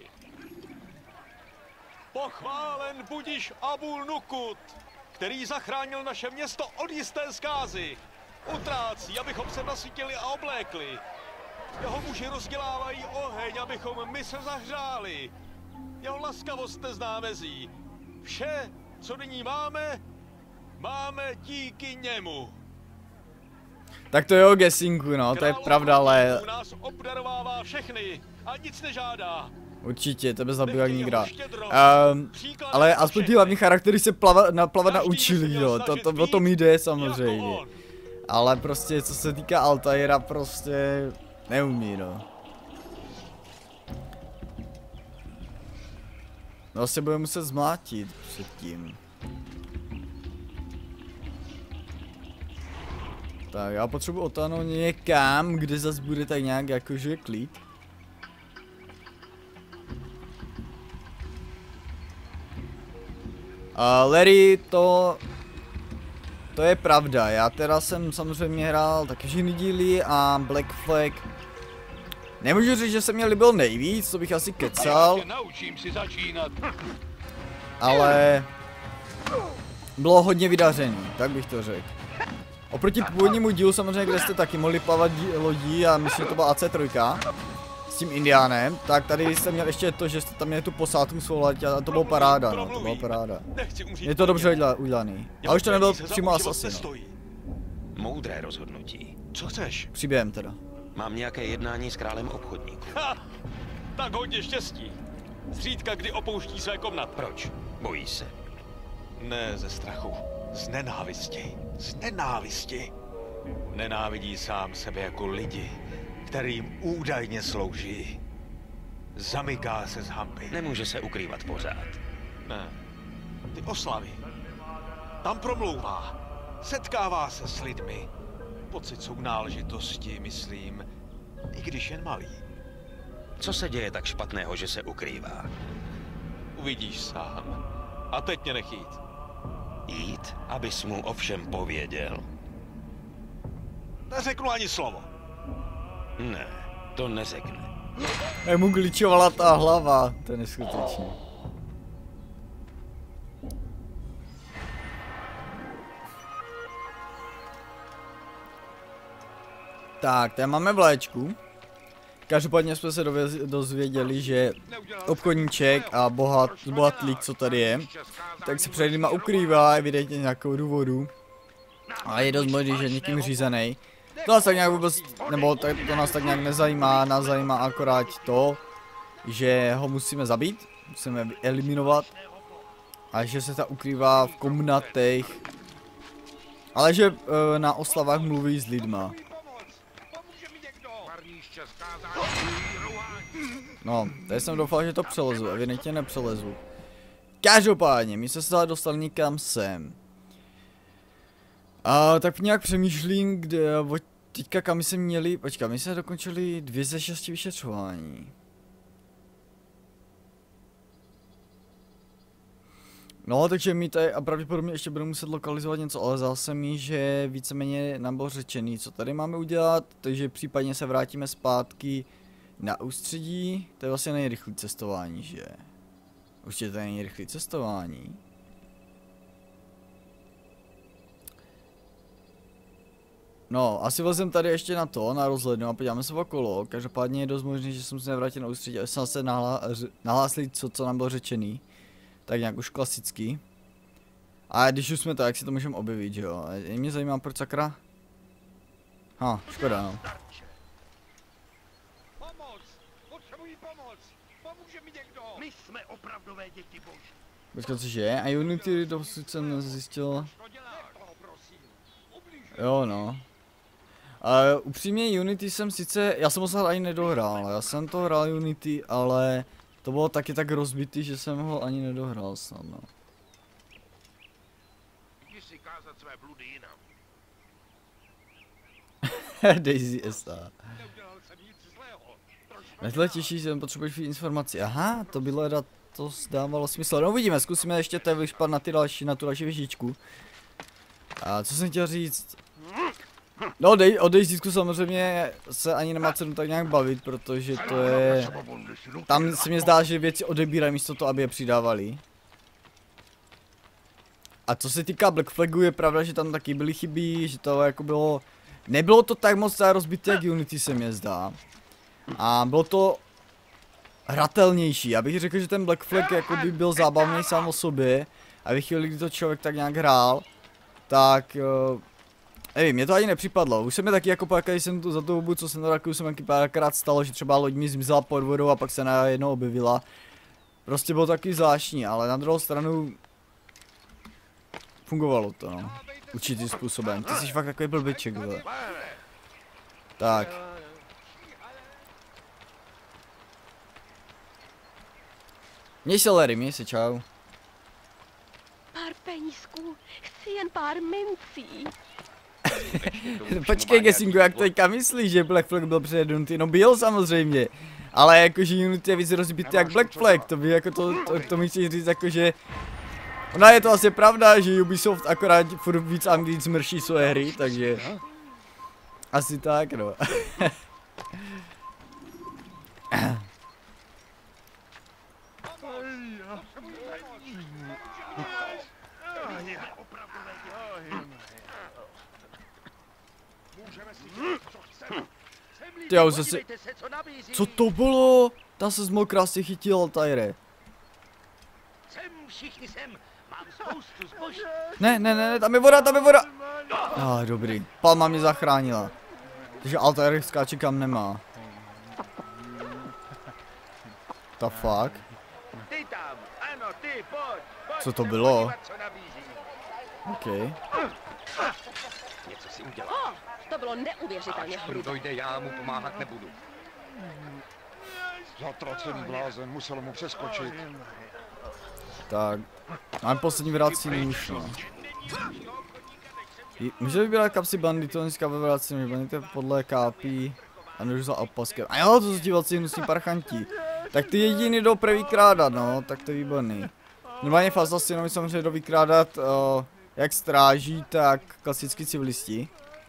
Pochválen budiš Abul Nukut, který zachránil naše město od jisté zkázy. Utrácí, abychom se nasytili a oblékli. Jeho muži rozdělávají oheň, abychom my se zahřáli. Jeho laskavost nezná mezí. Vše, co nyní máme, máme díky němu. Tak to je o Gesinku, no, to je pravda, ale... U nás obdarovává všechny a nic nežádá. Určitě, tebe zabil jak nikdo. Um, ale aspoň ty hlavní charaktery se plava, na, plavat naučili, jo, to, to, o tom jde samozřejmě. Ale prostě, co se týká Altaira, prostě neumí, no. No se bude muset zmlátit předtím. Tak já potřebuji otáhnout někam, kde zase bude tak nějak jakože klid. A Larry, to... To je pravda, já teda jsem samozřejmě hrál taky všechny díly a Black Flag. Nemůžu říct, že se mě líbil nejvíc, to bych asi kecal. Ale... Bylo hodně vydařený, tak bych to řekl. Oproti původnímu dílu samozřejmě, kde jste taky mohli plavat lodí a myslím, že to byla A C tři s tím Indiánem, tak tady jste měl ještě to, že jste tam měli tu posádku svolat a to bylo paráda, no, to byla paráda. Je to dobře udělaný. A už to nebyl přímo Assassin. Moudré rozhodnutí. Co chceš? Přiběhem teda. Mám nějaké jednání s králem obchodníků. Ha! Tak hodně štěstí. Zřídka kdy opouští své komnaty. Proč? Bojí se? Ne ze strachu. Z nenávisti. Z nenávisti. Nenávidí sám sebe jako lidi, kterým údajně slouží. Zamyká se z hanby. Nemůže se ukrývat pořád. Ne. Ty oslavy. Tam promlouvá. Setkává se s lidmi. Pocit sounáležitosti, myslím, i když jen malý. Co se děje tak špatného, že se ukrývá? Uvidíš sám. A teď mě nech jít. Jít? Abys mu ovšem pověděl? Neřeknu ani slovo. Ne, to neřekne. Jak mu glitchovala ta hlava, to je neskutečný. Tak, tady máme vléčku. Každopádně jsme se dozvěděli, že obchodníček a bohat, bohatlík, co tady je, tak se před nima ukrývá evidentně nějakou důvodu. A je dost možný, že někým řízený. To nás tak nějak vůbec, nebo tak, to nás tak nějak nezajímá, nás zajímá akorát to, že ho musíme zabít, musíme eliminovat. A že se ta ukrývá v komnatech. Ale že e, na oslavách mluví s lidma. No, tady jsem doufal, že to přelezu, evidentně nepřelezu. Každopádně, my jsme se dostali někam sem. A tak nějak přemýšlím, kde, teďka kam jsme měli, počkej, my jsme dokončili dvě ze šesti vyšetřování. No, takže mi tady a pravděpodobně ještě budeme muset lokalizovat něco, ale zase mi, že víceméně nám bylo řečený, co tady máme udělat, takže případně se vrátíme zpátky na ústředí. To je vlastně nejrychlý cestování, že? Určitě to je nejrychlý cestování. No, asi vlezem tady ještě na to, na rozhlednu a podíváme se okolo. Každopádně je dost možné, že jsem se nevrátil na ústředí, aby jsme se nahlásili, co, co nám bylo řečený. Tak nějak už klasicky. A když už jsme tak, jak si to můžeme objevit, že jo? Mě zajímá, proč sakra? Ha, škoda, no. Pomoc! Potřebuji pomoc! Pomůže mi někdo! My jsme opravdové děti boží. Počkat, což je? A Unity dosud jsem nezjistil. Jo, no. A upřímně Unity jsem sice, já jsem ho ani nedohrál, já jsem to hrál Unity, ale to bylo taky tak rozbitý, že jsem ho ani nedohrál snad, no. Jdi si kázat své bludy jinam. Daisy S A. Nehle těší, že potřebuješ víc informací. Aha, to by leda, to dávalo smysl. No uvidíme, zkusíme ještě tady vyšpat na ty další, na tu další věžičku. A co jsem chtěl říct? No, dej, o Daisysku samozřejmě se ani nemá cenu tak nějak bavit, protože to je... Tam se mi zdá, že věci odebírají místo toho, aby je přidávali. A co se týká Black Flagu, je pravda, že tam taky byly chyby, že to jako bylo... Nebylo to tak moc rozbité, jak Unity se mi zdá. A bylo to... hratelnější. Já bych řekl, že ten Black Flag jako by byl zábavný sám o sobě. A ve chvíli, kdy to člověk tak nějak hrál, tak... Uh, nevím, mě to ani nepřipadlo. Už se mi taky jako párkrát, když jsem tu za tu dobu, co jsem to takovou, jsem taky párkrát stalo, že třeba loď mi zmizela pod vodou a pak se najednou objevila. Prostě bylo taky zvláštní, ale na druhou stranu... Fungovalo to, no. Určitým způsobem. Ty jsi fakt takový blbeček, vole. Tak. Měj se, Larry, měj se, čau. Pár penízků, chci jen pár mincí. Počkej, Gessingu, jak teďka myslíš, že Black Flag byl předunutý? No byl samozřejmě. Ale jakože Unity je víc rozbitý jak Black Flag, to by jako to, to, to mi chci říct jakože... Ona je to asi pravda, že Ubisoft akorát furt víc a víc mrší své hry, takže... Asi tak, no. Ty já už zase... Co to bylo? Ta se zmohl krásně chytil, Altaire. Ne, ne, ne, tam je voda, tam je voda. Ah, dobrý. Palma mě zachránila. Takže Altair skáče kam nemá. Ta fuck? Co to bylo? OK. Něco si udělal. Oh, to bylo neuvěřitelně hrubé. Až dojde, já mu pomáhat nebudu. Zatracený blázen, musel mu přeskočit. Tak, máme poslední vrací nůž, no. Může vybírat kapsy banditu, dneska ve vrací nůž, bandity podle kápí a nůž za opasky. A jo, to jsou diváci hnusní parchanti. Tak ty jediný jdou pre vykrádat, no, tak to je výborný. Normálně v Assassinovi samozřejmě jdou vykrádat uh, jak stráží, tak klasicky civilisti.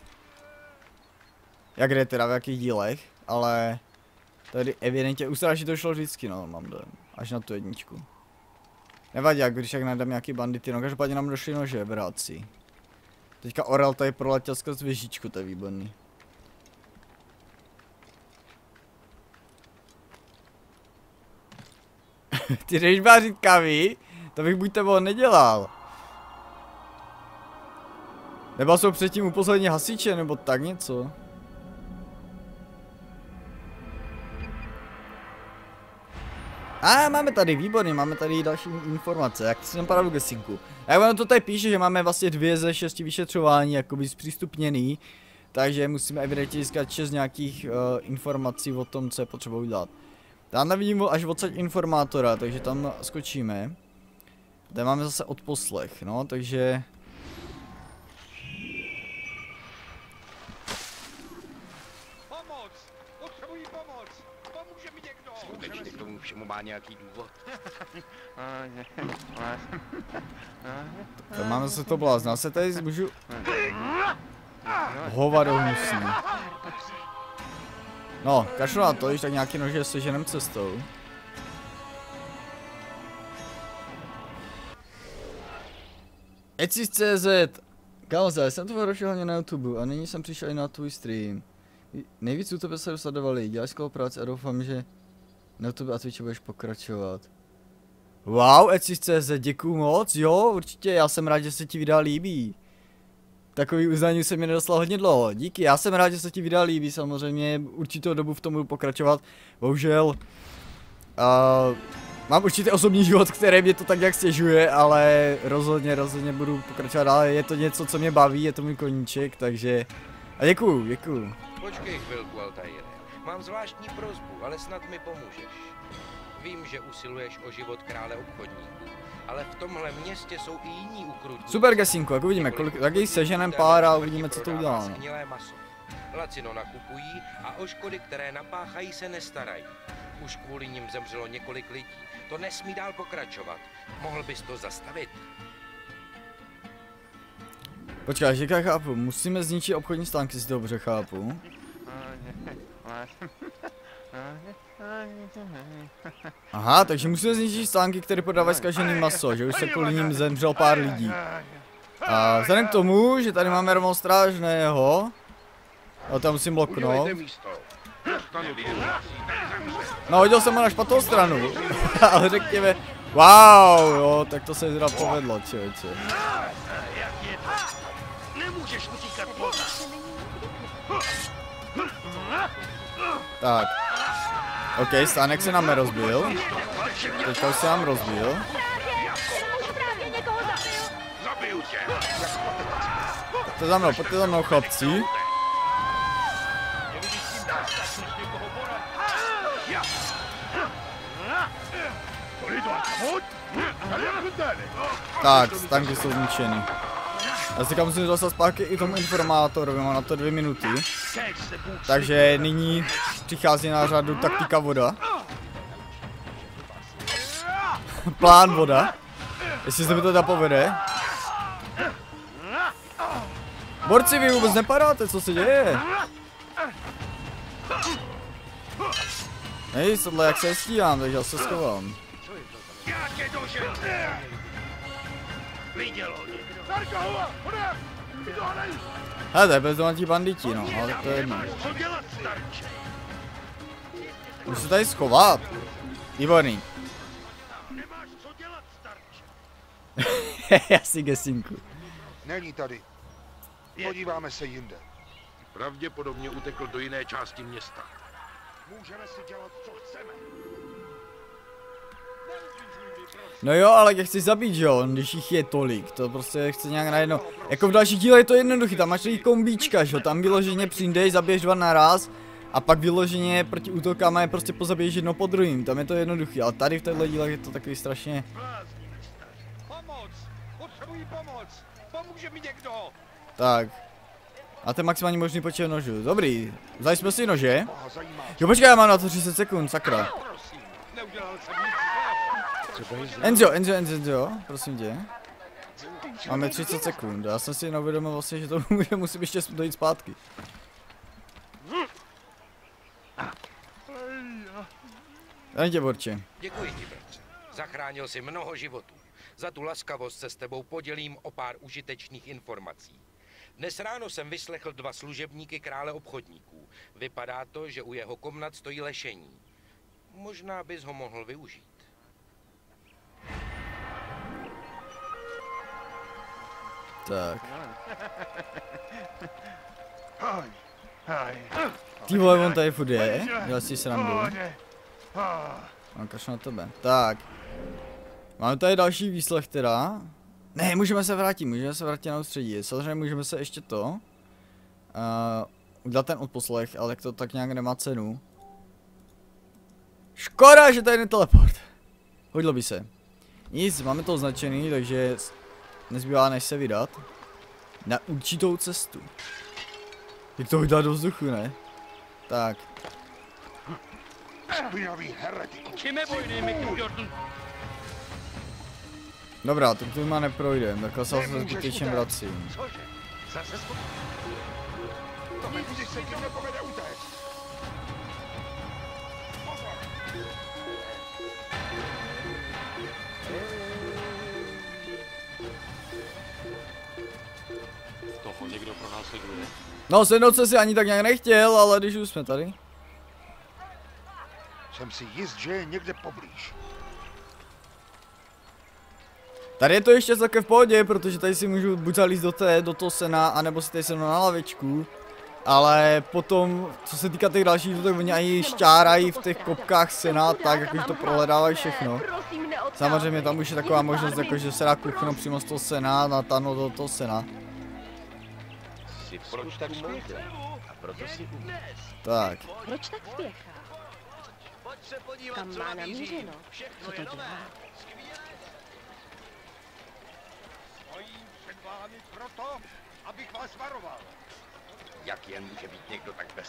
Jak jde teda, v jakých dílech, ale tady evidentně u stráží to šlo vždycky, no, mám dojem, až na tu jedničku. Nevadí, jak když jak najdeme nějaký bandity, no každopádně nám došli nože, bráci. Teďka Orel tady proletěl skrz věžičku, to je výborný. Ty jdeš vařit kavy? To bych buď tebou nedělal. Nebo jsou předtím upozornění hasiče, nebo tak něco. A máme tady, výborně, máme tady další informace, jak si jsem padal do Gessinku. Jak vám to tady píše, že máme vlastně dvě ze šesti vyšetřování jakoby zpřístupněný. Takže musíme evidentně získat šest nějakých uh, informací o tom, co je potřeba udělat. Tam nevidím až odsaď informátora, takže tam skočíme. Tady máme zase odposlech, no, takže... Pomoc! Potřebuji pomoc! Pomůže mi někdo! Skutečně k tomu všemu má nějaký důvod. Tak máme zase to blázna, já se tady můžu... Hovado hnusný. No, kašlu na to, když tak nějaký nože seženem cestou. Ecis tečka cé zet. Kauza, jsem to vyrošil hlavně na YouTube a nyní jsem přišel i na tvůj stream. Nejvíc YouTube se dosledovali, děláš spolupráci a doufám, že na YouTube a Twitchi budeš pokračovat. Wow, Ecis tečka cé zet, děkuju moc, jo, určitě, já jsem rád, že se ti videa líbí. Takový uznání se mi nedostalo hodně dlouho, díky, já jsem rád, že se ti videa líbí, samozřejmě určitou dobu v tom budu pokračovat, bohužel. Uh, mám určitě osobní život, který mě to tak nějak stěžuje, ale rozhodně, rozhodně budu pokračovat dále, je to něco, co mě baví, je to můj koníček, takže... A děkuju, děkuju. Počkej chvilku, Altaire. Mám zvláštní prosbu, ale snad mi pomůžeš. Vím, že usiluješ o život krále obchodníků, ale v tomhle městě jsou i jiní ukrutní. Super, Gesinku, jak uvidíme, kolik, jaký seženem pár a uvidíme, co to udělá. Maso. Lacino nakupují a o škody, které napáchají, se nestarají. Už kvůli nim zemřelo několik lidí. To nesmí dál pokračovat. Mohl bys to zastavit? Počkej, že chápu, musíme zničit obchodní stánky, si to dobře chápu. Aha, takže musíme zničit stánky, které podávají zkažený maso, že už se kvůli ním zemřelo pár lidí. A vzhledem k tomu, že tady máme rovnou strážného, a tam musím bloknout. No, hodil jsem ho na špatnou stranu, ale řekněme, wow, jo, tak to se teda povedlo, člověče. Nemůžeš utíkat Tak. OK, stánek se nám rozbil. Teďka už se nám rozbil. Pojďte za mnou, pojďte za mnou, chlapci. Tak, stánky jsou zničeny. Já si musím dostat zpátky i tomu informátorovi, mám na to dvě minuty. Takže nyní přichází na řadu taktika voda. Plán voda. Jestli se mi to teda povede. Borci, vy vůbec nepadáte, co se děje? Hej, tohle jak se stíhám, takže já se schovám. Hele, to je bezdomatí banditi, no, ale to je jedno. Můžu se tady schovat. Výborný. Já si gesinku. Není tady. Podíváme se jinde. Pravděpodobně utekl do jiné části města. Můžeme si dělat, co chceme. No jo, ale jak chci zabít, že jo, když jich je tolik, to prostě chce nějak najednou. Jako v dalších dílech je to jednoduchý, tam máš takový kombíčka, že jo, tam vyloženě přijdeš, zabiješ dva naraz a pak vyloženě proti útokám je prostě pozabiješ jedno po druhým, tam je to jednoduchý, ale tady v téhle dílech je to takový strašně. Pomoc! Potřebuji pomoc! Pomůže mi někdo! Tak. A ten maximální možný počet nožů, dobrý, vzali jsme si nože. Jo, počkej, já mám na to třicet sekund, sakra. Enzo, Enzo, Enzo, Enzo, prosím tě. Máme třicet sekund, já jsem si neuvědomil vlastně, že to může, musím ještě dojít zpátky. Dej tě, borče. Děkuji ti, bratře. Zachránil si mnoho životů. Za tu laskavost se s tebou podělím o pár užitečných informací. Dnes ráno jsem vyslechl dva služebníky krále obchodníků. Vypadá to, že u jeho komnat stojí lešení. Možná bys ho mohl využít. Tak. Ty vole, on tady furt je, dělal si srandu. Mám kašlu na tebe. Tak. Máme tady další výslech teda. Ne, můžeme se vrátit, můžeme se vrátit na ústředí. Samozřejmě můžeme se ještě to. Uh, udělat ten odposlech, ale to tak nějak nemá cenu. Škoda, že tady neteleport. Hodilo by se. Nic, máme to označený, takže nezbývá než se vydat na určitou cestu. Jak to vydat do vzduchu, ne? Tak. Dobrá, tak tu má neprojdem, takhle se zase zbytečně vracím. Toho někdo pronásleduje. No, sednout se si ani tak nějak nechtěl, ale když už jsme tady. Jsem si jist, že je někde poblíž. Tady je to ještě také v pohodě, protože tady si můžu buď zalíst do, té, do toho sena, anebo si tady sednout na lavičku. Ale potom, co se týká těch dalších, tak oni ani šťárají v těch kopkách sena, tak jakože to prohledávají všechno. Samozřejmě tam už je taková možnost, jako, že se dá kuchnout přímo z toho sena, natáhnout do toho sena. Proč tak spěchá? A proto si umí. Tak. Proč tak spěchá? Kam má namířeno? Co to dělá? Stojím před vámi proto, abych vás varoval. Jak jen může být někdo tak bez...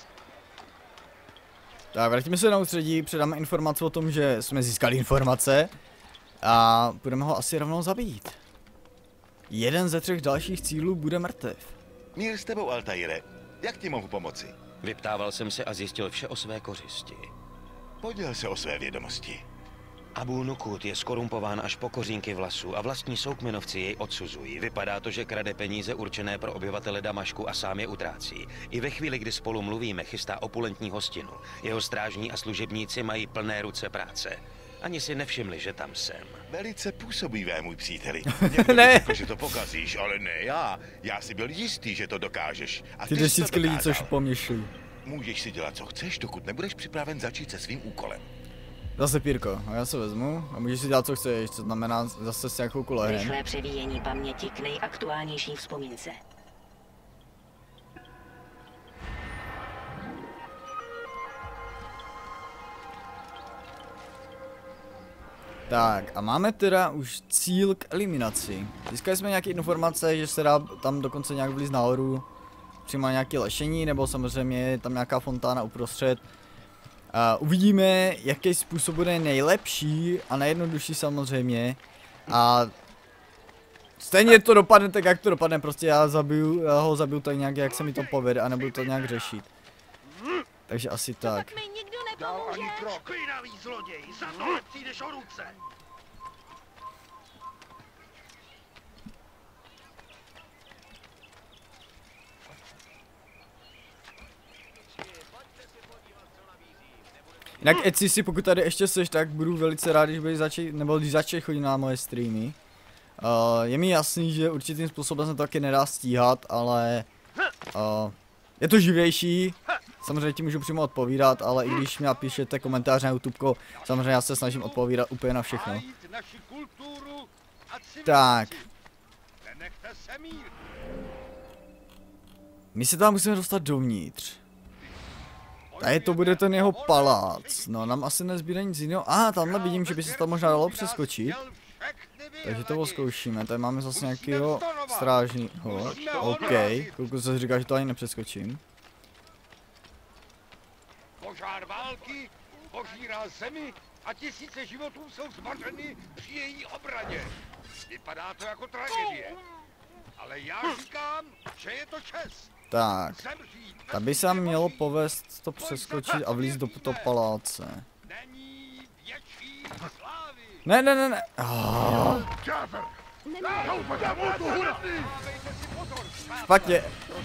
Tak, vrátíme se na ústředí, předáme informaci o tom, že jsme získali informace a budeme ho asi rovnou zabít. Jeden ze třech dalších cílů bude mrtev. Mír s tebou, Altaire. Jak ti mohu pomoci? Vyptával jsem se a zjistil vše o své kořisti. Poděl se o své vědomosti. Abu Nukut je skorumpován až po kořínky vlasů a vlastní soukmenovci jej odsuzují. Vypadá to, že krade peníze určené pro obyvatele Damašku a sám je utrácí. I ve chvíli, kdy spolu mluvíme, chystá opulentní hostinu. Jeho strážní a služebníci mají plné ruce práce. Ani si nevšimli, že tam jsem. Velice působivé, můj příteli. Někdo ne. Řekl, že to pokazíš, ale ne já. Já si byl jistý, že to dokážeš. A ty ty desítky lidí, což pomyšlí. Můžeš si dělat, co chceš, dokud nebudeš připraven začít se svým úkolem. Zase Pírko, já se vezmu a můžeš si dělat, co chceš, co znamená zase si nějakou kulehnem. Rychlé převíjení paměti k nejaktuálnější vzpomínce. Tak a máme teda už cíl k eliminaci. Získali jsme nějaké informace, že se dá tam dokonce nějak vlíz nahoru. Přímo nějaké lešení, nebo samozřejmě je tam nějaká fontána uprostřed. Uh, uvidíme, jaký způsob bude nejlepší a nejjednodušší samozřejmě. A stejně to dopadne tak, jak to dopadne, prostě já zabiju, já ho zabiju tak nějak, jak se mi to povede a nebudu to nějak řešit. Takže asi tak. Dál ani krok. Špinavý zloděj, za tohle přijdeš o ruce. Jinak Eci, si pokud tady ještě seš, tak budu velice rád, když budeš začít, nebo když začít chodit na moje streamy. Uh, je mi jasný, že určitým způsobem se to taky nedá stíhat, ale uh, je to živější. Samozřejmě ti můžu přímo odpovídat, ale i když mi napíšete komentář na YouTube, samozřejmě já se snažím odpovídat úplně na všechno. Tak. My se tam musíme dostat dovnitř. Tady to bude ten jeho palác. No, nám asi nezbývá nic jiného. Aha, tamhle vidím, že by se tam možná dalo přeskočit. Takže to zkoušíme. Tady máme zase nějakého strážního. OK, koukám se říká, že to ani nepřeskočím. Požár války požírá zemi a tisíce životů jsou zmařeny při její obraně. Vypadá to jako tragédie. Ale já říkám, že je to čest. Tak, tady by se mělo povést to přeskočit a vlízt do toho paláce. Ne, ne, ne, ne. Oh. Špatně.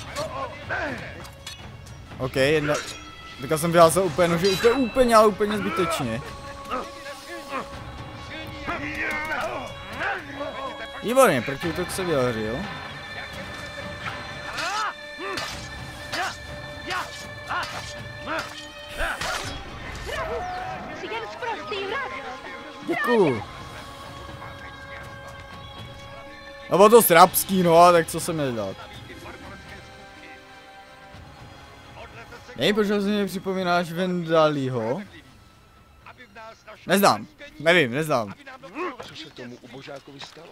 OK, jedna. Teďka jsem vyházel úplně nože, úplně, úplně, ale úplně zbytečně. Výborně, protiútok se vyhořil. Děkuju. No bylo to srabský, no, tak co se měl dát. Nej, proč se mě připomínáš Vendalího? Neznám, nevím, neznám. Co se tomu ubožákovi stalo?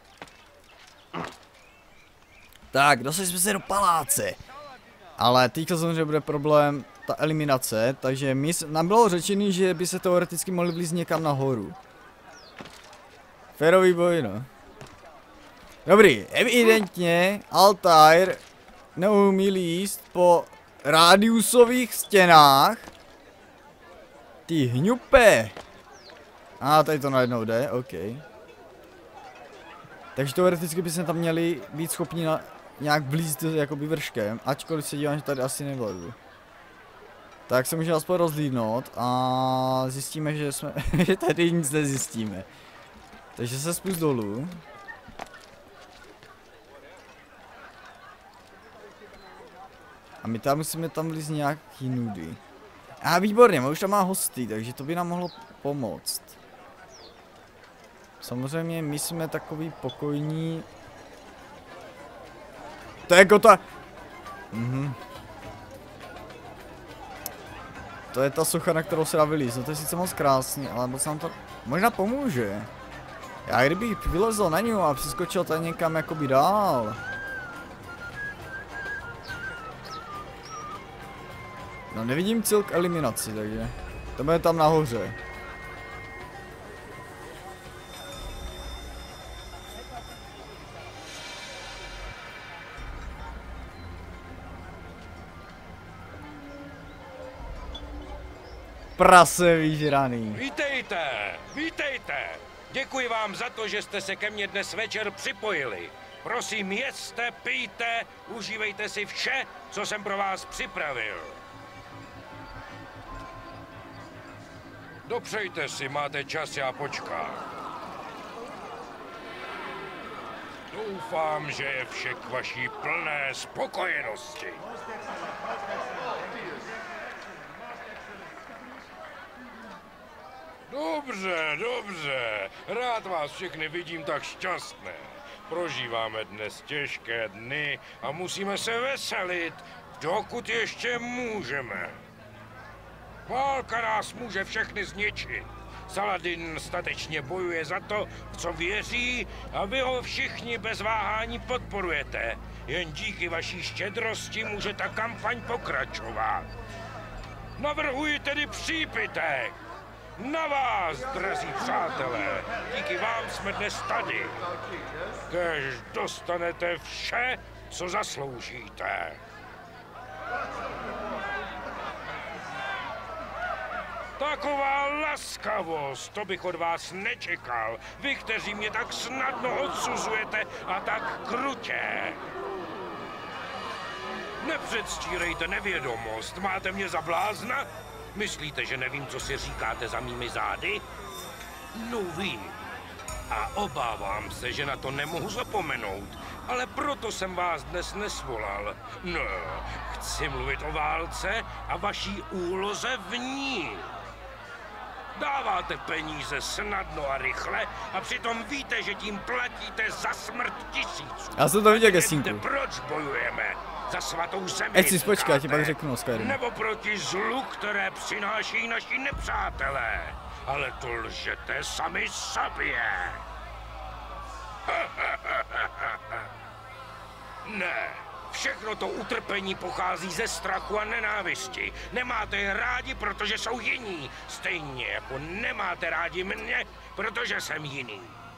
Tak, dostali jsme se do paláce. Ale teďka samozřejmě bude problém ta eliminace, takže my, nám bylo řečený, že by se teoreticky mohli vlízt někam nahoru. Férový boj, no. Dobrý, evidentně Altair neumí líst po rádiusových stěnách. Ty hňupe. A ah, tady to najednou jde, OK. Takže teoreticky by se tam měli být schopni na, nějak vlízt jakoby vrškem, ačkoliv se dívám, že tady asi nevlezu. Tak se můžeme aspoň rozlídnout a zjistíme, že jsme, že tady nic nezjistíme. Takže se spust dolů. A my tam musíme tam vlízt nějaký nudy. A výborně, už tam má hosty, takže to by nám mohlo pomoct. Samozřejmě my jsme takový pokojní. To je jako ta... Mhm. To je ta socha, na kterou se dá vylízt. No to je sice moc krásný, ale moc nám to možná pomůže. Já kdybych vylezl na něj a přeskočil tady někam jakoby dál. No nevidím cíl k eliminaci, takže to bude tam nahoře. Prase vyžraný. Vítejte, vítejte. Děkuji vám za to, že jste se ke mně dnes večer připojili. Prosím, jedzte, pijte, užívejte si vše, co jsem pro vás připravil. Dopřejte si, máte čas, já počkám. Doufám, že je vše k vaší plné spokojenosti. Dobře, dobře. Rád vás všechny vidím tak šťastné. Prožíváme dnes těžké dny a musíme se veselit, dokud ještě můžeme. Válka nás může všechny zničit. Saladin statečně bojuje za to, v co věří, a vy ho všichni bez váhání podporujete. Jen díky vaší štědrosti může ta kampaň pokračovat. Navrhuji tedy přípitek. Na vás, drazí přátelé, díky vám jsme dnes tady. Kéž dostanete vše, co zasloužíte. Taková laskavost, to bych od vás nečekal. Vy, kteří mě tak snadno odsuzujete a tak krutě. Nepředstírejte nevědomost, máte mě za blázna? Myslíte, že nevím, co si říkáte za mými zády? No vím. A obávám se, že na to nemohu zapomenout. Ale proto jsem vás dnes nesvolal. No, chci mluvit o válce a vaší úloze v ní. Dáváte peníze snadno a rychle a přitom víte, že tím platíte za smrt tisíců. Já jsem to viděl, Gesinku. Proč bojujeme? Za svatou zemi. Ať si počkej, já ti pak řeknu o Skyrimu. Nebo proti zlu, které přináší naši nepřátelé. Ale to lžete sami sobě. Ne, všechno to utrpení pochází ze strachu a nenávisti. Nemáte je rádi, protože jsou jiní. Stejně jako nemáte rádi mě, protože jsem jiný.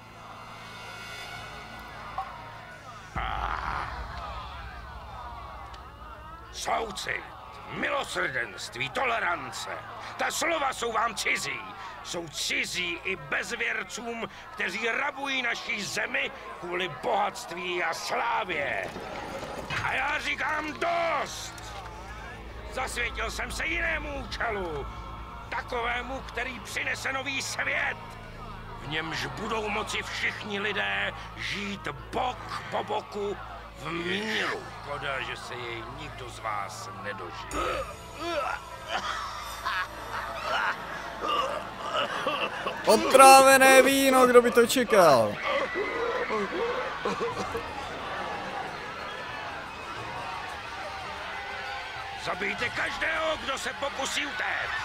Soucit, milosrdenství, tolerance. Ta slova jsou vám cizí. Jsou cizí i bezvěrcům, kteří rabují naší zemi kvůli bohatství a slávě. A já říkám dost! Zasvětil jsem se jinému účelu. Takovému, který přinese nový svět. V němž budou moci všichni lidé žít bok po boku v míru. Škoda, že se jej nikdo z vás nedožije. Otrávené víno, kdo by to čekal? Zabijte každého, kdo se pokusí utéct.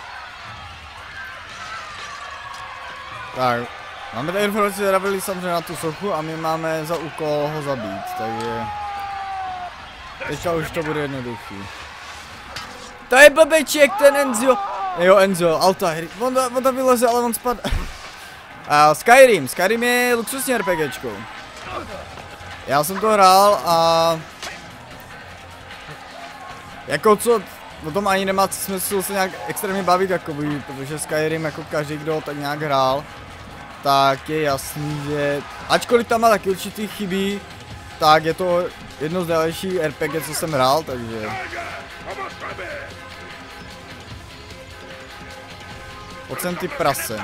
Tak, máme tady informaci, že byli samozřejmě na tu sochu a my máme za úkol ho zabít, takže... Teďka už to bude jednoduchý. To je blbeček, ten Enzio. Jo, Enzio, Altair. On, on tam vyleze, ale on spad... A Skyrim, Skyrim je luxusní RPGčko. Já jsem to hrál a... Jako co, o tom ani nemá smysl se nějak extrémně bavit, jakoby, protože Skyrim, jako každý, kdo tak nějak hrál, tak je jasný, že ačkoliv tam má taky určitý chybí, tak je to jedno z nejlepších R P G, co jsem hrál, takže... Pojď sem ty prase.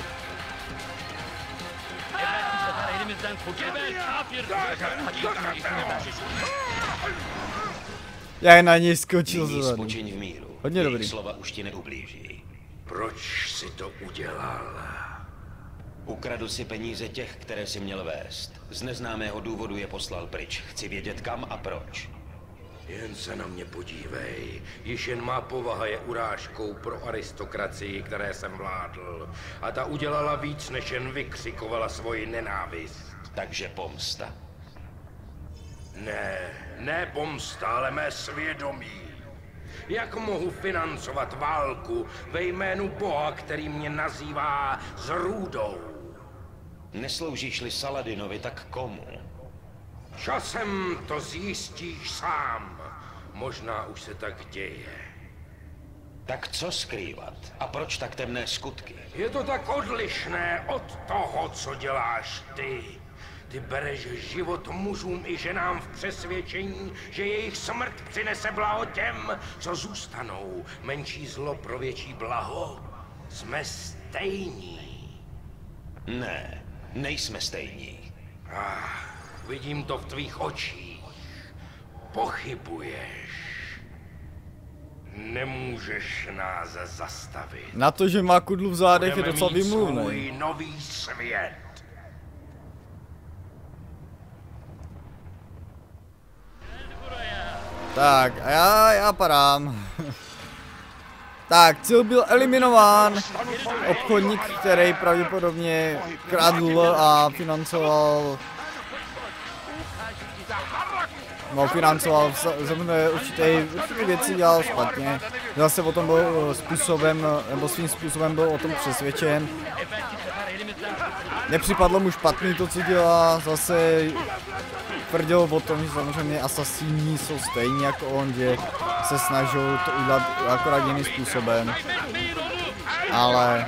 Já na něj skočil zezadu. Spočiň v míru. Hodně dobrý. Slova už ti neublíží. Proč si to udělal? Ukradl si peníze těch, které si měl vést. Z neznámého důvodu je poslal pryč. Chci vědět kam a proč. Jen se na mě podívej. Již jen má povaha je urážkou pro aristokracii, které jsem vládl. A ta udělala víc, než jen vykřikovala svoji nenávist. Takže pomsta? Ne, ne pomsta, ale mé svědomí. Jak mohu financovat válku ve jménu Boha, který mě nazývá zrůdou? Nesloužíš-li Saladinovi, tak komu? Časem to zjistíš sám. Možná už se tak děje. Tak co skrývat? A proč tak temné skutky? Je to tak odlišné od toho, co děláš ty. Ty bereš život mužům i ženám v přesvědčení, že jejich smrt přinese blaho těm, co zůstanou. Menší zlo pro větší blaho. Jsme stejní. Ne, nejsme stejní. Ah, vidím to v tvých očích. Pochybuješ. Nemůžeš nás zastavit. Na to, že má kudlu v zádech, je Budeme docela mít vymluvný. svůj nový svět. Tak, a já, já padám. Tak, cíl byl eliminován. Obchodník, který pravděpodobně kradl a financoval... No, financoval země určité, určité věci, dělal špatně. Zase o tom byl způsobem, nebo svým způsobem byl o tom přesvědčen. Nepřipadlo mu špatný to, co dělá, zase tvrdil o tom, že samozřejmě asasíni jsou stejní jako on, že se snaží to udělat akorát jiným způsobem. Ale...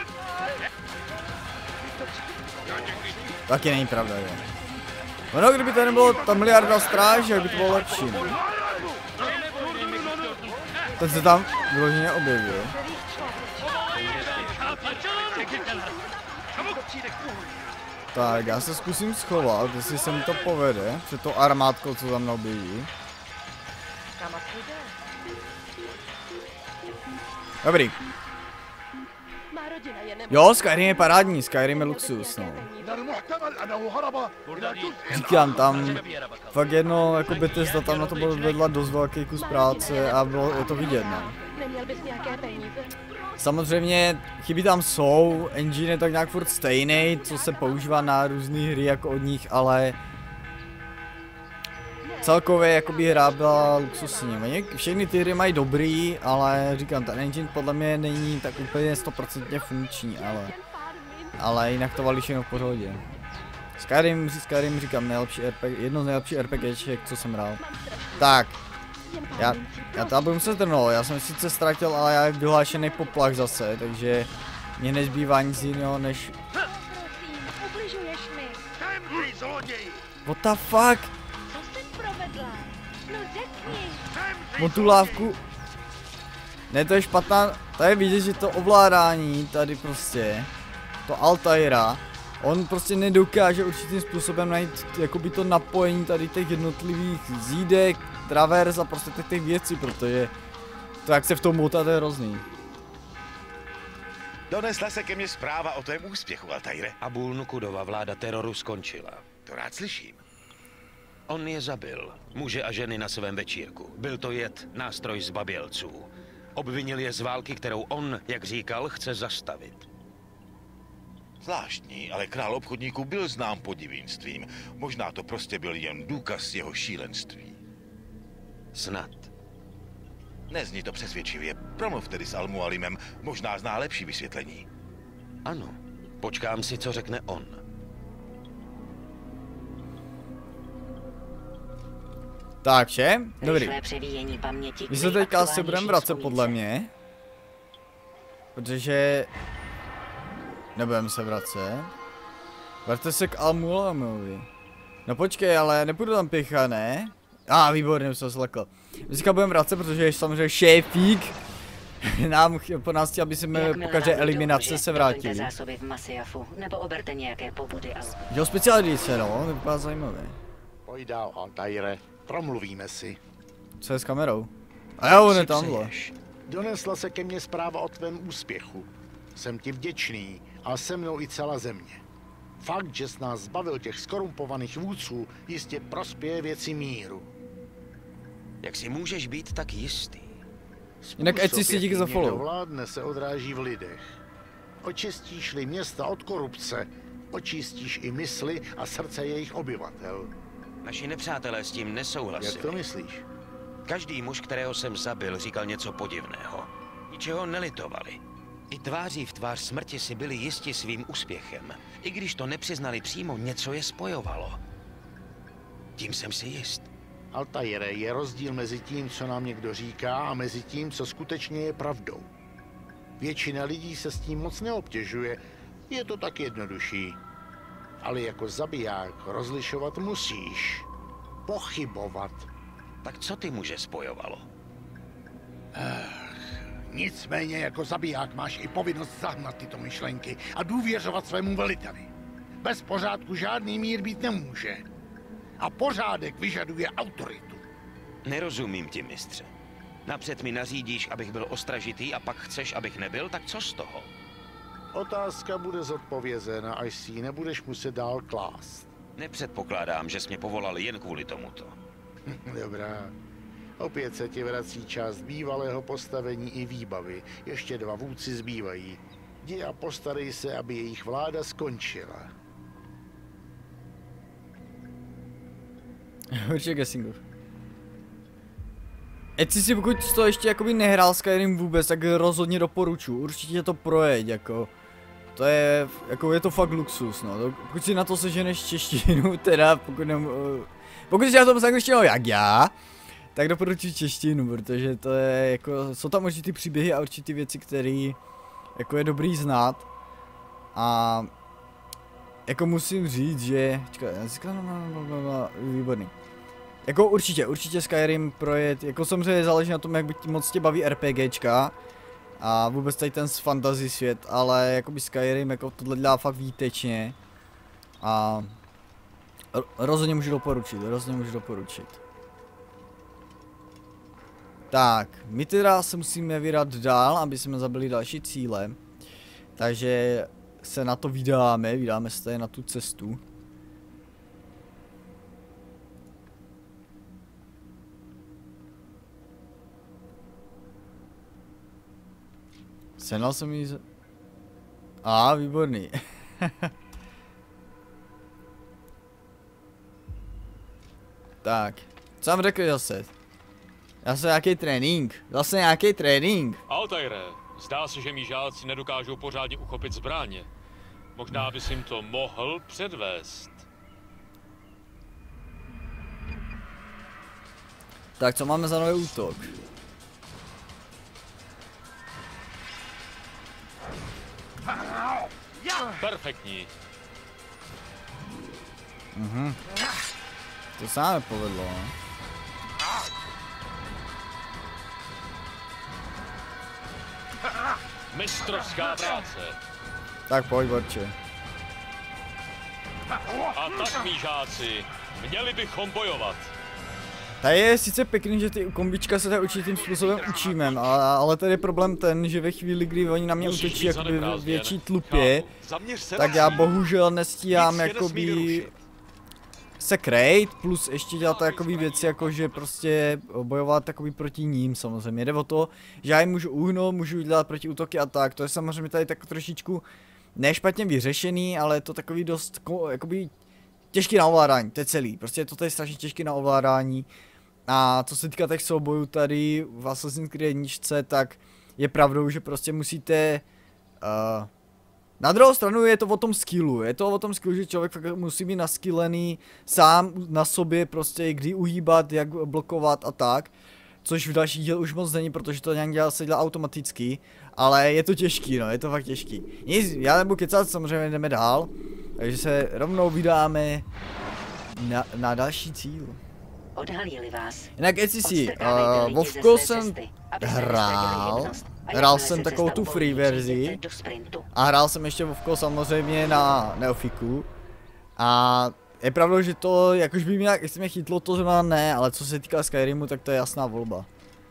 taky není pravda, že? Ono, kdyby to nebylo ta miliarda stráže, by to bylo lepší, ne? Ten se tam vyloženě objevil. Tak, já se zkusím schovat, jestli se mi to povede, před tou armádkou, co za mnou běží. Dobrý. Jo, Skyrim je parádní, Skyrim je luxus, no. Říkám, tam fakt jedno, jako Bethesda tam na to vedla dost velký kus práce a bylo je to vidět, no. Samozřejmě chybí tam jsou, engine je tak nějak furt stejný, co se používá na různé hry jako od nich, ale celkově jakoby hra byla luxusní. Všechny ty hry mají dobrý, ale říkám, ten engine podle mě není tak úplně sto procent funkční, ale ale jinak to valí všechno v pohodě. Skyrim, Skyrim říkám, nejlepší R P G, jedno z nejlepších RPGček, co jsem hrál. Tak, já, já to budu muset trnout, já jsem sice ztratil, ale já vyhlášený poplach zase, takže mě nezbývá nic jiného než... What the fuck? O tu lávku... Ne, to je špatná, tady je vidět, že to ovládání tady prostě, to Altaira, on prostě nedokáže určitým způsobem najít jakoby to napojení tady těch jednotlivých zídek, travers a prostě těch, těch věcí, protože to, jak se v tom motá, to je hrozný. Donesla se ke mně zpráva o tvém úspěchu, Altaire. Abul Nukudova vláda teroru skončila. To rád slyším. On je zabil, muže a ženy na svém večírku. Byl to jed, nástroj zbabělců. Obvinil je z války, kterou on, jak říkal, chce zastavit. Zvláštní, ale král obchodníků byl znám podivínstvím. Možná to prostě byl jen důkaz jeho šílenství. Snad. Nezní to přesvědčivě. Promluv tedy s Al-Mualimem, možná zná lepší vysvětlení. Ano, počkám si, co řekne on. Takže, dobrý. paměti. My se teďka asi budeme vracet podle mě. Protože... nebudeme se vracet. Vraťte se k Al-Mualimovi. No počkej, ale nepůjdu tam pěcha, ne? A ah, výborně, už jsem se lekl. My se budeme vracet, protože je samozřejmě šéfík. Nám po nás chtěl, aby jsme po každé eliminace se vrátili. Jo, speciální se, no, to vypadá zajímavé. Pojď dál, Altaire, promluvíme si. Co je s kamerou? A jo, on je tamhle. Donesla se ke mně zpráva o tvém úspěchu. Jsem ti vděčný a se mnou i celá země. Fakt, že jsi nás zbavil těch skorumpovaných vůdců, jistě prospěje věci míru. Jak si můžeš být tak jistý? Jinak ať si díky za follow. Vládne se odráží v lidech. Očistíš-li města od korupce, očistíš i mysli a srdce jejich obyvatel. Naši nepřátelé s tím nesouhlasili. Jak to myslíš? Každý muž, kterého jsem zabil, říkal něco podivného. Ničeho nelitovali. I tváří v tvář smrti si byli jisti svým úspěchem. I když to nepřiznali přímo, něco je spojovalo. Tím jsem si jist. Altaire, je rozdíl mezi tím, co nám někdo říká, a mezi tím, co skutečně je pravdou. Většina lidí se s tím moc neobtěžuje, je to tak jednodušší. Ale jako zabiják rozlišovat musíš. Pochybovat. Tak co ty muže spojovalo? Ach, nicméně jako zabiják máš i povinnost zahnat tyto myšlenky a důvěřovat svému veliteli. Bez pořádku žádný mír být nemůže. A pořádek vyžaduje autoritu. Nerozumím ti, mistře. Napřed mi nařídíš, abych byl ostražitý a pak chceš, abych nebyl, tak co z toho? Otázka bude zodpovězena, až si ji nebudeš muset dál klást. Nepředpokládám, že jsi mě povolal jen kvůli tomuto. Dobrá. Opět se ti vrací část bývalého postavení i výbavy. Ještě dva vůdci zbývají. Jdi a postarej se, aby jejich vláda skončila. Určitě Gessingu. Eci si pokud to ještě jakoby nehrál Skyrim vůbec, tak rozhodně doporučuji. Určitě to projeď, jako. To je, jako je to fakt luxus, no. Pokud si na to seženeš češtinu, teda pokud nem, pokud si na tom s angličtinou jak já, tak doporučuji češtinu, protože to je jako, jsou tam určitý příběhy a určitý věci, které jako je dobrý znát. A jako musím říct, že, čekaj, výborný. Jako určitě, určitě Skyrim projet, jako samozřejmě záleží na tom, jak moc tě baví RPGčka. A vůbec tady ten fantasy svět, ale jakoby Skyrim jako tohle dělá fakt výtečně. A rozhodně můžu doporučit, rozhodně můžu doporučit. Tak, my teda se musíme vydat dál, aby jsme zabili další cíle. Takže se na to vydáme, vydáme se tady na tu cestu. Senal jsem jí z... A, výborný. Tak, co vám řekl zase? Zase nějaký trénink, zase nějaký trénink. Altaire, zdá se, že mí žáci nedokážou pořádně uchopit zbraně. Možná bys jim to mohl předvést. Tak, co máme za nový útok? Perfektní. Mhm. To se nám nepovedlo, no. Mistrovská práce. Tak pojď, borče. A tak, mí žáci, měli bychom bojovat. Tady je sice pěkný, že ty kombička se tak určitým způsobem učíme, ale, ale tady je problém ten, že ve chvíli, kdy oni na mě útočí jakoby větší tlupě, tak já bohužel nestíhám jakoby se krejt, plus ještě dělat takové věci, jako že prostě bojovat takový proti ním samozřejmě. Jde o to, že já jim můžu uhnout, můžu dělat proti útoky a tak, to je samozřejmě tady tak trošičku nešpatně vyřešený, ale je to takový dost jakoby těžký na ovládání, to je celý, prostě je to tady strašně těžký na ovládání. A co se týká těch soubojů tady v Assassin's Creed jedničce, tak je pravdou, že prostě musíte... Uh, na druhou stranu je to o tom skillu, je to o tom skillu, že člověk fakt musí být naskillený sám na sobě prostě kdy uhýbat, jak blokovat a tak. Což v dalších díl už moc není, protože to nějak dělá, se dělá automaticky, ale je to těžký, no, je to fakt těžký. Nic, já nebudu kecat, samozřejmě jdeme dál, takže se rovnou vydáme na, na další cíl. Odhalí-li vás. Jinak jestli si, uh, Vovko jsem hrál, hrál jsem takovou tu free verzi a hrál jsem ještě Vovko samozřejmě na Neofiku a je pravda, že to jakož by mě, jestli mě chytlo, to zrovna ne, ale co se týká Skyrimu, tak to je jasná volba.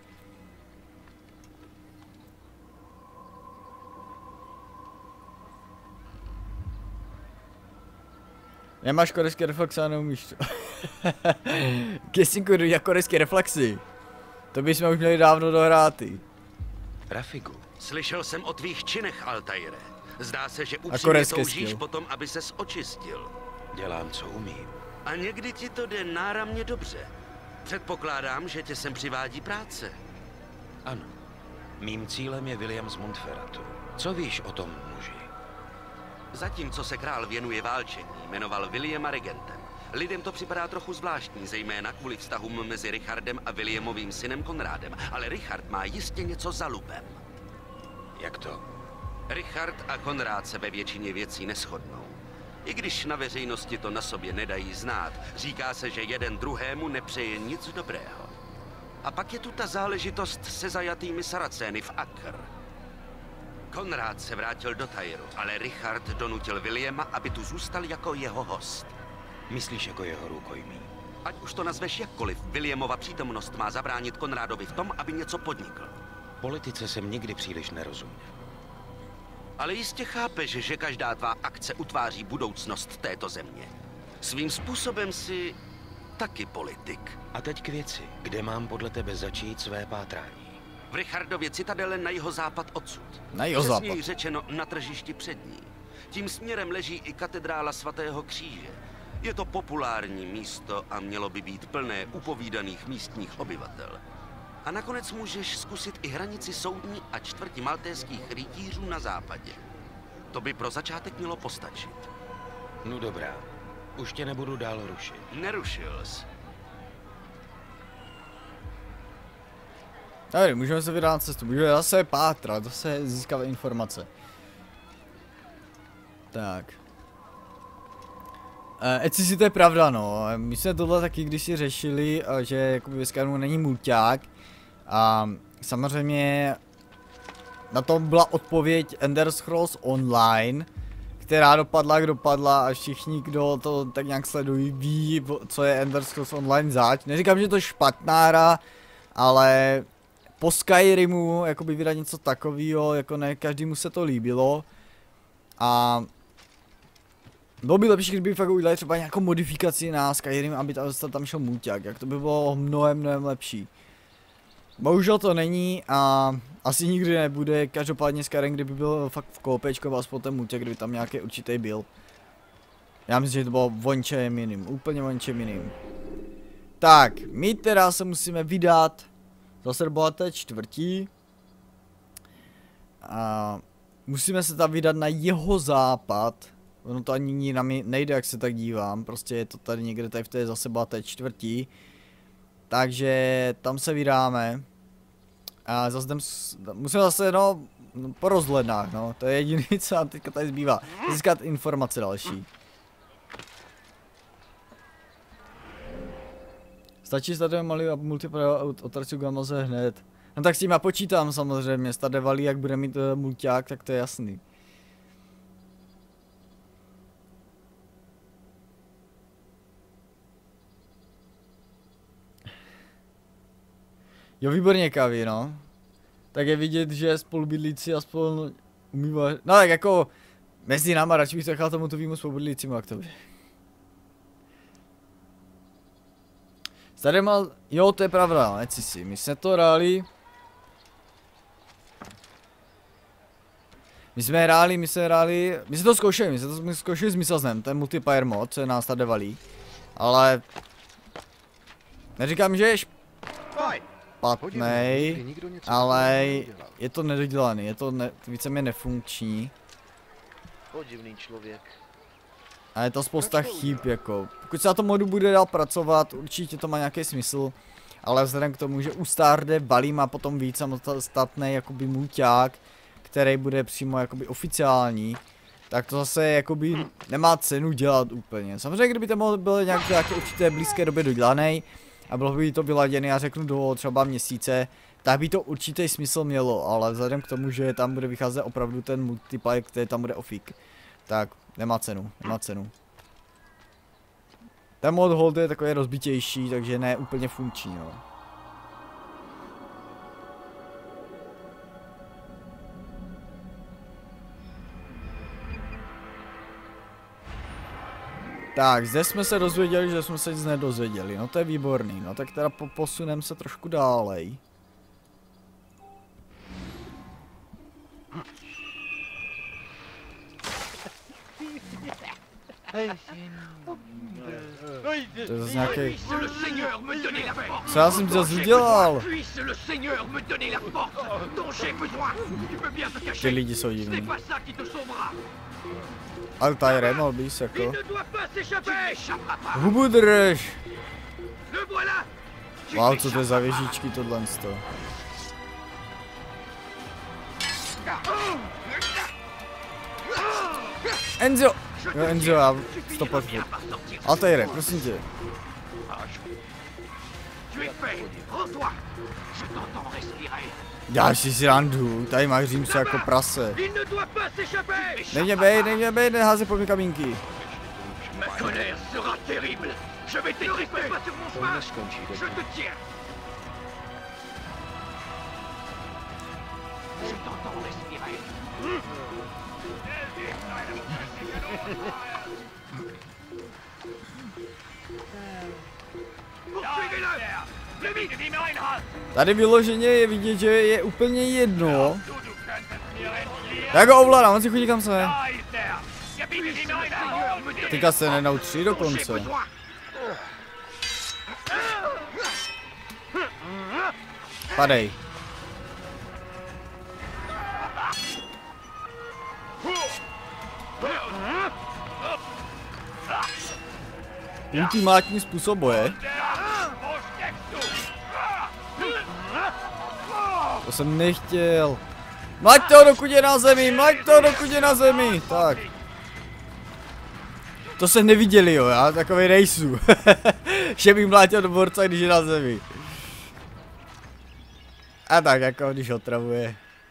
Nemáš korejské reflexy a neumíš to. Kessinku jak korejské reflexy. To bychom už měli dávno dohráty. Rafiku, slyšel jsem o tvých činech, Altaire. Zdá se, že upřímně toužíš potom, aby ses očistil. Dělám, co umím. A někdy ti to jde náramně dobře. Předpokládám, že tě sem přivádí práce. Ano. Mým cílem je William z Montferratu. Co víš o tom muži? Zatímco se král věnuje válčení, jmenoval Williama regentem. Lidem to připadá trochu zvláštní, zejména kvůli vztahům mezi Richardem a Williamovým synem Konrádem, ale Richard má jistě něco za lubem. Jak to? Richard a Konrád se ve většině věcí neshodnou. I když na veřejnosti to na sobě nedají znát, říká se, že jeden druhému nepřeje nic dobrého. A pak je tu ta záležitost se zajatými Saracény v Acre. Konrád se vrátil do Tyru, ale Richard donutil Williama, aby tu zůstal jako jeho host. Myslíš jako jeho rukojmí? Ať už to nazveš jakkoliv, Williamova přítomnost má zabránit Konrádovi v tom, aby něco podnikl. Politice jsem nikdy příliš nerozuměl. Ale jistě chápeš, že každá tvá akce utváří budoucnost této země. Svým způsobem si taky politik. A teď k věci. Kde mám podle tebe začít své pátrání? V Richardově citadele na jihozápad odsud. Na jihozápad. Přesněji řečeno na tržišti před ní. Tím směrem leží i katedrála svatého kříže. Je to populární místo a mělo by být plné upovídaných místních obyvatel. A nakonec můžeš zkusit i hranici soudní a čtvrti maltéských rytířů na západě. To by pro začátek mělo postačit. No dobrá. Už tě nebudu dál rušit. Nerušil jsi. Tady, můžeme se vydat na cestu, můžeme zase pátrat, zase získat informace. Tak. E, si to je pravda, no. My jsme tohle taky kdysi řešili, že jakoby ve Skyrimu není mulťák. A samozřejmě na tom byla odpověď Elder Scrolls Online, která dopadla, jak dopadla a všichni, kdo to tak nějak sledují, ví, co je Elder Scrolls Online zač. Neříkám, že to je špatná hra, ale po Skyrimu jakoby vydat něco takového, jako ne každému se to líbilo. A bylo by lepší, kdyby fakt udělali třeba nějakou modifikaci na Skyrim, aby tam, tam šel mulťák, jak to by bylo mnohem, mnohem lepší. Bohužel to není a asi nikdy nebude, každopádně Skyrim, kdyby byl fakt v koopečku, aspoň ten mulťák, kdyby tam nějaký určitý byl. Já myslím, že to bylo vončem jiným, úplně vončem jiným. Tak, my teda se musíme vydat zase bohaté čtvrtí. A musíme se tam vydat na jihozápad. Ono to ani na mě nejde, jak se tak dívám, prostě je to tady někde tady v té zase bohaté čtvrtí. Takže tam se vydáme. A zase jdem, musíme zase no, po rozhlednách, no, to je jediné, co nám teďka tady zbývá. Získat informace další. Stačí tady malý multiplayer otracu Gamaze hned. No tak s tím já počítám samozřejmě, Stardew jak bude mít uh, mulťák, tak to je jasný. Jo, výborně Kavi, no. Tak je vidět, že spolubydlíci aspoň umí vařit. No tak jako mezi náma radši bych to nechal tomu tvýmu spolubydlícímu, jak to by. Tady mal, jo, to je pravda, neci si, my jsme to hráli. My jsme hráli, my jsme hráli, my jsme to zkoušeli, my jsme to zkoušeli s Mysaznem, ten multiplayer mod, co je nás tady valí. Ale neříkám, že je špatnej, ale je to nedodělaný, je to ne, víceméně nefunkční. Podivný člověk. A je to spousta chyb, jako. Pokud se na tom modu bude dál pracovat, určitě to má nějaký smysl. Ale vzhledem k tomu, že u Stardew Valley má potom víc samostatný jakoby mulťák, který bude přímo jakoby oficiální, tak to zase jakoby nemá cenu dělat úplně. Samozřejmě, kdyby to mohl byl nějak nějaké určité blízké době dodělaný a bylo by to vyladěné, já řeknu do třeba měsíce, tak by to určitý smysl mělo, ale vzhledem k tomu, že tam bude vycházet opravdu ten multiplayer, který tam bude ofik, tak nemá cenu, nemá cenu. Ten mod hold je takový rozbitější, takže ne úplně funkční, no. Tak, zde jsme se dozvěděli, že jsme se nic nedozvěděli, no to je výborný, no tak teda po posunem se trošku dálej. To je zase nějaký... Co já jsem zase udělal? Ty lidi jsou divní. Altaire, mohl bys jako... Hubu drž! Wow, co to je za věžičky tohle z toho. Enzo! Jo, Enzo, já stopat furt. Altaire, prosím tě. Děláš si srandu, tady máš římse jako prase. Nejmě bej, nejmě bej, neházej po mě kamínky. Tady vyloženě je vidět, že je úplně jedno. Já go ovládám, on si chodí kam se. Teďka se nenautří dokonce. Padej. Ultimátní způsob boje. To jsem nechtěl. Mlaď to, dokud je na zemi, mlaď to, dokud je na zemi. Tak. To se neviděli, jo, já takový rejsu. Že bych mlátil do borca, když je na zemi. A tak, jako když otravuje.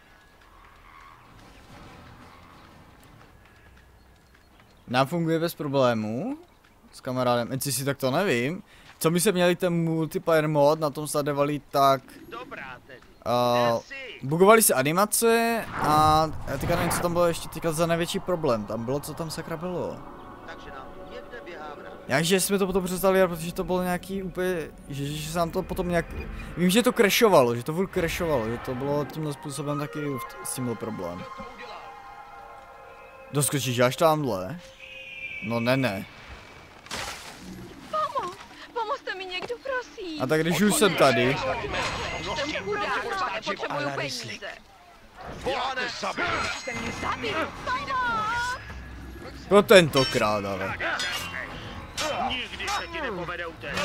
Nám funguje bez problémů. S kamarádem, jestli si tak to nevím. Co my se měli ten multiplayer mod na tom sledovali, tak uh, bugovaly se animace a já teďka nevím, co tam bylo ještě teďka za největší problém. Tam bylo, co tam sakra bylo. Jakže jsme to potom přestali, protože to bylo nějaký úplně, že, že se nám to potom nějak, vím, že to crashovalo, že to furt crashovalo, že to bylo tímhle způsobem taky s tím byl problém. Doskočíš až tamhle? No ne, ne. Pomoc! Pomozte mi někdo, prosím! A tak když už jsem tady... Jsem chudá, potřebuju peníze. Jste mě zabil! Pomoc! Pro tentokrát, ale. Nikdy se ti nepovede utéct.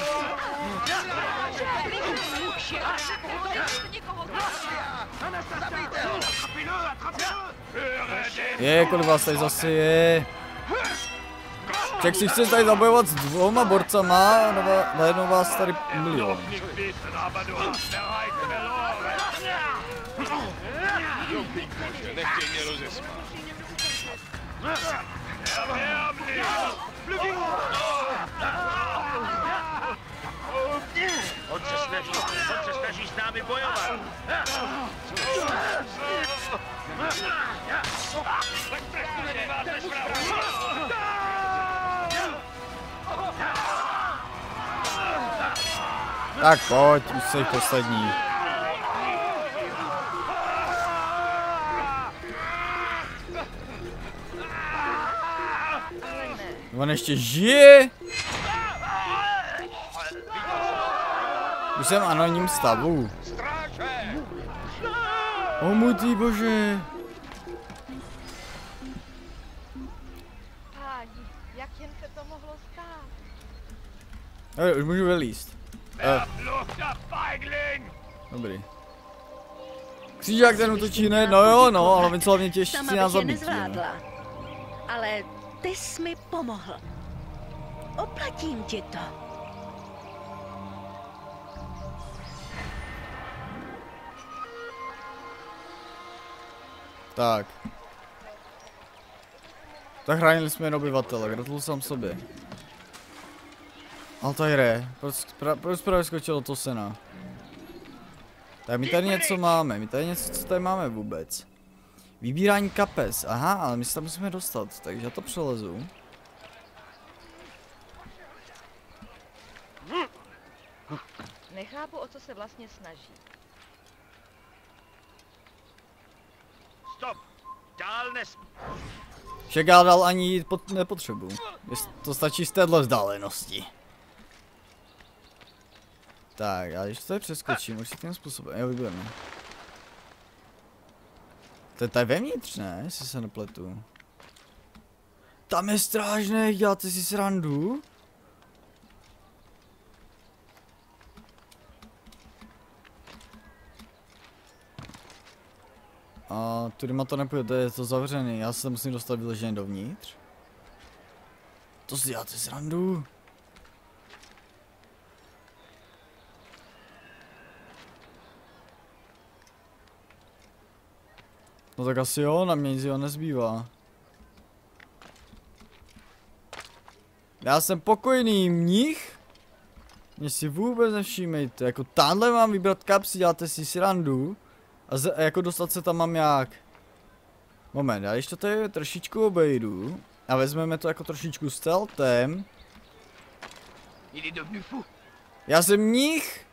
Je, kolik vás tady zase je. Ček si chce tady zabojovat s dvouma borcama, a najednou vás tady milion. Nechtěj mě rozesmát. On se snaží, on se snaží s námi bojovat. Tak pojď, už jsi poslední. On ještě žije. Už jsem v anonymním stavu. O můj ty bože. Páni, jak jen se to mohlo stát? Ale už můžu vylíst. Uh. Dobrý. Křížák ten útočí, ne? No jo, no, ale něco hlavně těžší si nás zabít. Ale ty jsi mi pomohl. Oplatím ti to. Tak. Zachránili jsme jen obyvatele, gratuluju sám sobě. Altaire, proč, proč právě skočilo to sena? Tak my tady něco máme, my tady něco, co tady máme vůbec? Vybírání kapes, aha, ale my se tam musíme dostat, takže já to přelezu. Nechápu, o co se vlastně snaží. Stop! Dál nes... Však já dál ani jít pot nepotřebuji. To stačí z téhle vzdálenosti. Tak, já když to tady přeskočím, určitým způsobem, jo, vybudeme. To je tady vevnitř, ne? Jestli se nepletu. Tam je strážný, děláte si srandu? A tudyma to nepůjde, to je to zavřený, já se musím dostat vyloženě dovnitř. To si děláte srandu? No tak asi jo, na mě nic jo nezbývá. Já jsem pokojný mnich. Mě si vůbec nevšímejte, jako tamhle mám vybrat kapsy, děláte si srandu. A, z, a jako dostat se tam mám jak? Moment, já když to tady trošičku obejdu a vezmeme to jako trošičku stealthem. Il est devenu fou. Já jsem mních.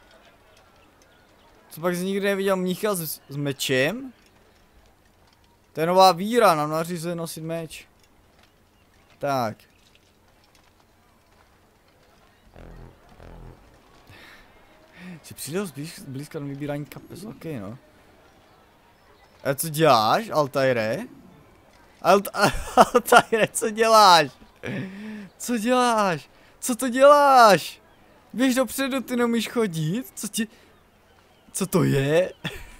Co pak jsi nikdy neviděl mnicha s, s mečem? To je nová víra, nám nařizuje nosit meč. Tak. Jsi přidal blízka na vybírání kapes, ok no. A co děláš, Altaire? Alt Altaire, co děláš? Co děláš? Co to děláš? Běž dopředu, ty neumíš chodit? Co ti... Co to je?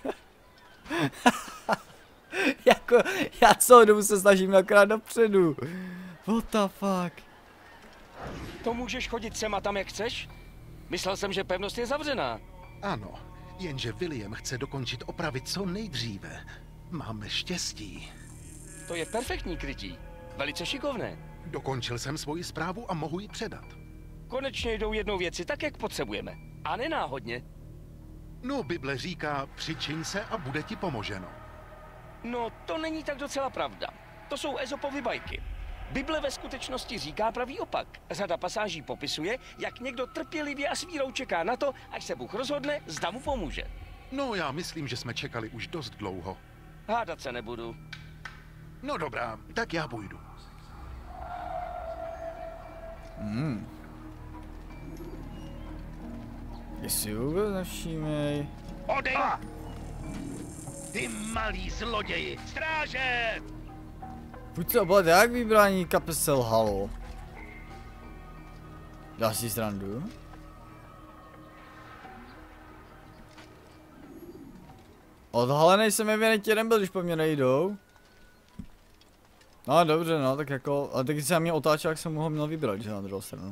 Jako, já celou dobu se snažím akorát dopředu. What the fuck? To můžeš chodit sem a tam, jak chceš? Myslel jsem, že pevnost je zavřená. Ano, jenže William chce dokončit opravy co nejdříve. Máme štěstí. To je perfektní krytí. Velice šikovné. Dokončil jsem svoji zprávu a mohu ji předat. Konečně jdou jednou věci tak, jak potřebujeme. A nenáhodně. No, Bible říká, přičiň se a bude ti pomoženo. No, to není tak docela pravda. To jsou Ezopovy bajky. Bible ve skutečnosti říká pravý opak. Řada pasáží popisuje, jak někdo trpělivě a s vírou čeká na to, až se Bůh rozhodne, zda mu pomůže. No, já myslím, že jsme čekali už dost dlouho. Hádat se nebudu. No dobrá, tak já půjdu. Hmm. Jestli vůbec nevšímej. Odej! Ty malý zloději! Stráže! Pojď se oblat, jak vybrání kapes selhalo. Dá si srandu? Odhalenej jsem evidentně nebyl, když po mně nejdou. No dobře no, tak jako, ale tak když jsem mě otáčel, jak jsem ho měl vybrat, že na druhou stranu.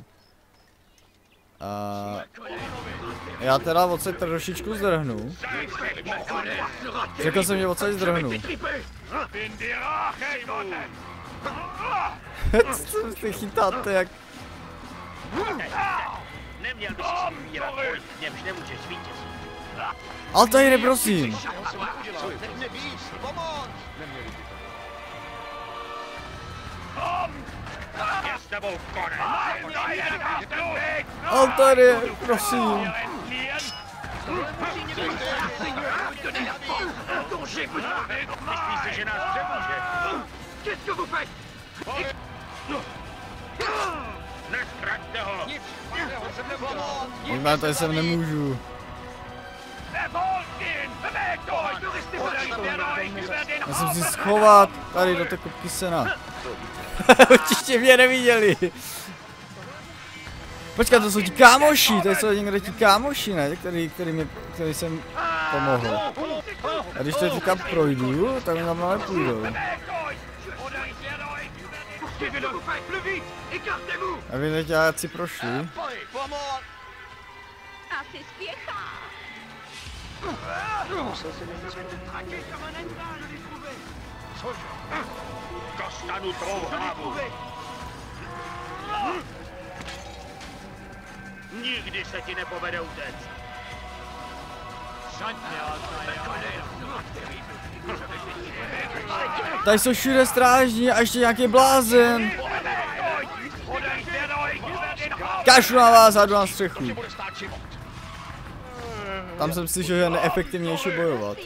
Uh, já teda odsaď trošičku zdrhnu. Řekl jsem, že odsaď zdrhnu. Co se chytáte jak... Neměl bys si vybírat, v němž nemůžeš vítězit. Altaire, prosím. Altaire, prosím. Myslíš si, že nás přemůže? Nestraťte ho! Možná tady sem nemůžu. Já jsem si schovat tady do té kopky sena. Určitě mě neviděli. Počkat, to jsou ti kámoši, to jsou někde ti kámoši, ne? Který, který, mě, který jsem pomohl. A když to teďka projdu, tak mi tam nepůjdou. A vy neděláci prošli. Asi spěchá. Dostanu tvou hlavu. Nikdy se ti nepovede utéct. Tady jsou všude strážní a ještě nějaký blázen. Kašlu na vás a jdu na střechu. Tam jsem slyšel, že je neefektivnější bojovat.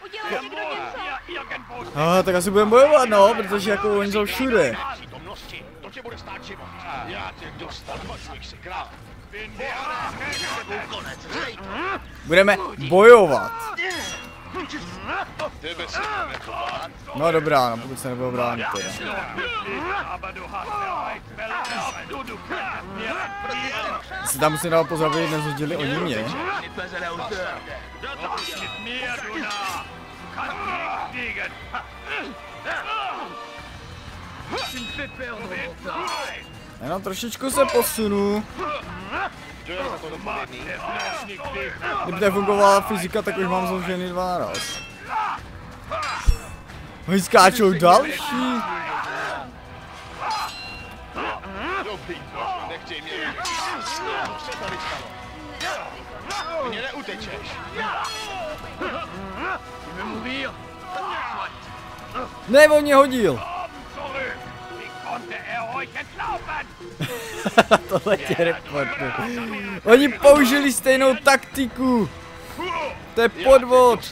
Ah, tak asi budeme bojovat, no, protože jako oni jsou všude. Budeme bojovat. No dobrá, no, pokud se nebudu bránit teda. Si tam musím dát pozor, aby nezhodili oni mě. Jenom trošičku se posunu. Kdyby nefungovala fyzika, tak už mám zložený dva naraz. Oni skáčou další. Mě neutečeš. Ne, on mě hodil. Tohle tě reportu. Oni použili stejnou taktiku. To je podvod.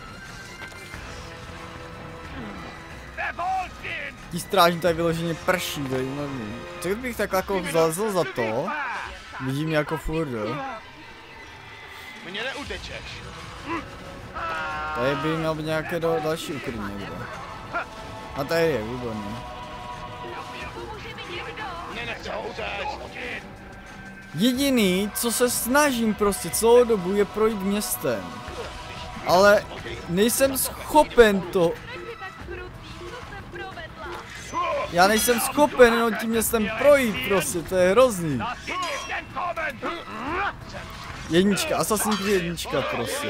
Ti strážní tady vyloženě prší, to je nevím. Co kdybych tak jako zalezl za to? Vidím mě jako furt, jo. Mně neutečeš. Tady by měl být nějaké do, další ukryt někdo. A tady je, výborně. Jediný, co se snažím prostě celou dobu, je projít městem. Ale nejsem schopen to. Já nejsem schopen jenom tím městem projít prostě, to je hrozný. Jednička, Assassin's Creed jednička prostě.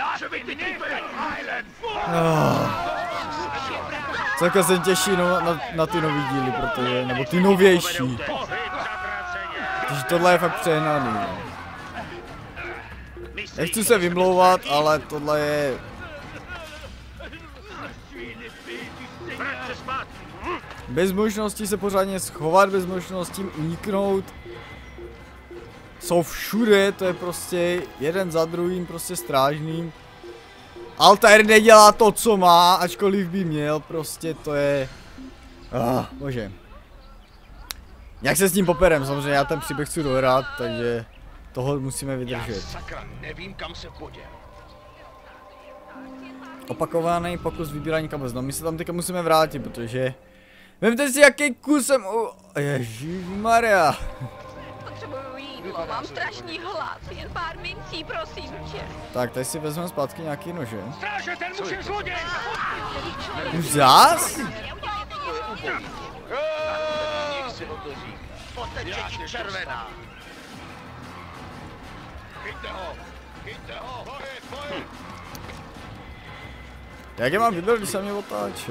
Oh. Celkem se těším na, na, na ty nový díly, protože, nebo ty novější. Protože tohle je fakt přehnaný. Nechci se vymlouvat, ale tohle je... Bez možnosti se pořádně schovat, bez možnosti uniknout. Jsou všude, to je prostě jeden za druhým, prostě strážným. Altair nedělá to, co má, ačkoliv by měl, prostě to je... Ah, bože. Jak se s tím poperem, samozřejmě já ten příběh chci dohrát, takže toho musíme vydržet. Sakra, nevím, kam se poděl. Opakovaný pokus vybírání kabel. No my se tam teďka musíme vrátit, protože... Vemte si, jaký kus jsem u... Ježišmarja. Potřebuju jídlo, mám strašný hlad, jen pár mincí, prosím tě. Tak, tady si vezmeme zpátky nějaký nože. Stráže, ten muž je zloděj! Už zás? Poteče ti červená. Chyťte ho! Chyťte ho! Pojď, pojď! Jak je mám vybrat, když se mě otáčí?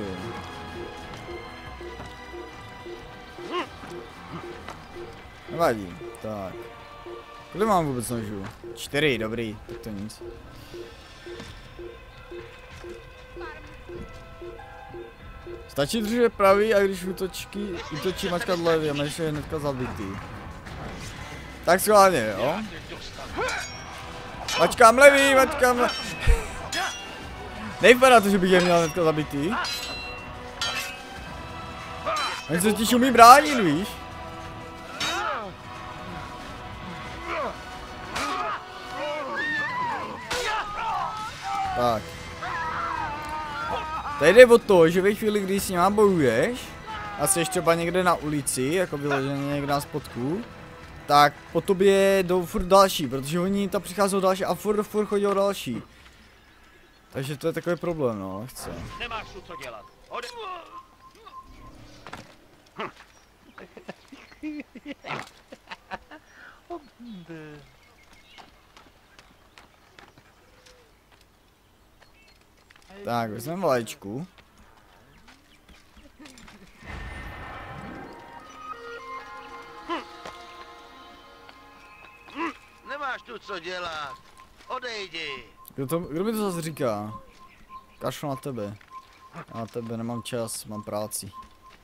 Nevadí, tak. Kolik mám vůbec nožů? Čtyři, dobrý, tak to nic. Stačí držet pravý a když útočky, útočí mačkat levý a máš je hnedka zabitý. Tak schválně, jo? Mačkám levý, mačkám levý. Nevypadá to, že bych je měl hnedka zabitý. Oni se totiž umí bránit, víš? Tak. Tady jde o to, že ve chvíli, kdy s nima bojuješ a jsi třeba někde na ulici, jako vyloženě někde na spodku, tak po tobě jdou furt další, protože oni tam přichází další a furt, furt chodí další. Takže to je takový problém, no, chce. Nemáš tu co dělat. Ode... Tak, vezmeme vlaječku. Nemáš tu co dělat. Odejdi. Kdo, to, kdo mi to zase říká? Kašlu na tebe. Já na tebe nemám čas, mám práci.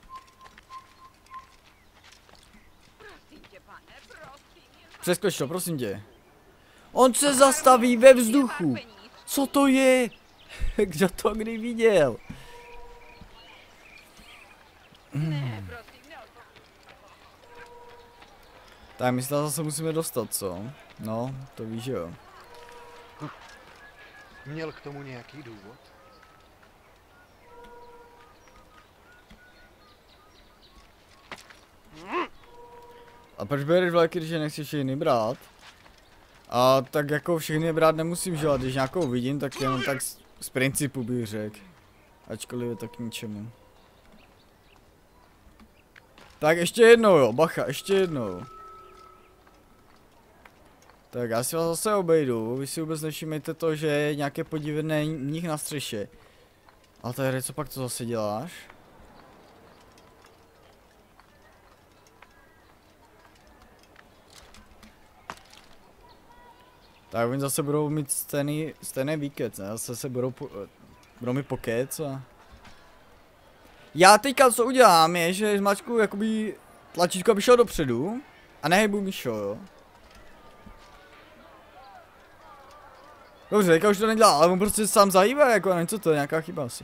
Přeskoč to, prosím tě. On se zastaví ve vzduchu. Co to je? Kdo to kdy viděl? Hmm. Tak my se tam zase musíme dostat, co? No, to víš, jo. Měl k tomu nějaký důvod? A proč bereš vlajky, když je nechceš všechny brát? A tak jako všechny brát nemusím, že? Když nějakou vidím, tak jenom tak z, z principu bych řekl. Ačkoliv je to k ničemu. Tak ještě jednou, jo, bacha, ještě jednou. Tak já si vás zase obejdu, vy si vůbec nevšimejte to, že je nějaké podivné mních na střeše. Ale tady, co pak to zase děláš? Tak oni zase budou mít stejný, stejný výkec, ne? Zase se budou, po, budou mi pokec a... Já teďka co udělám je, že zmačku jakoby tlačítko, aby šel dopředu. A nehybu Míšo, jo. Dobře, teďka už to nedělá, ale on prostě sám zahýbá, jako nevím, co to je, nějaká chyba asi.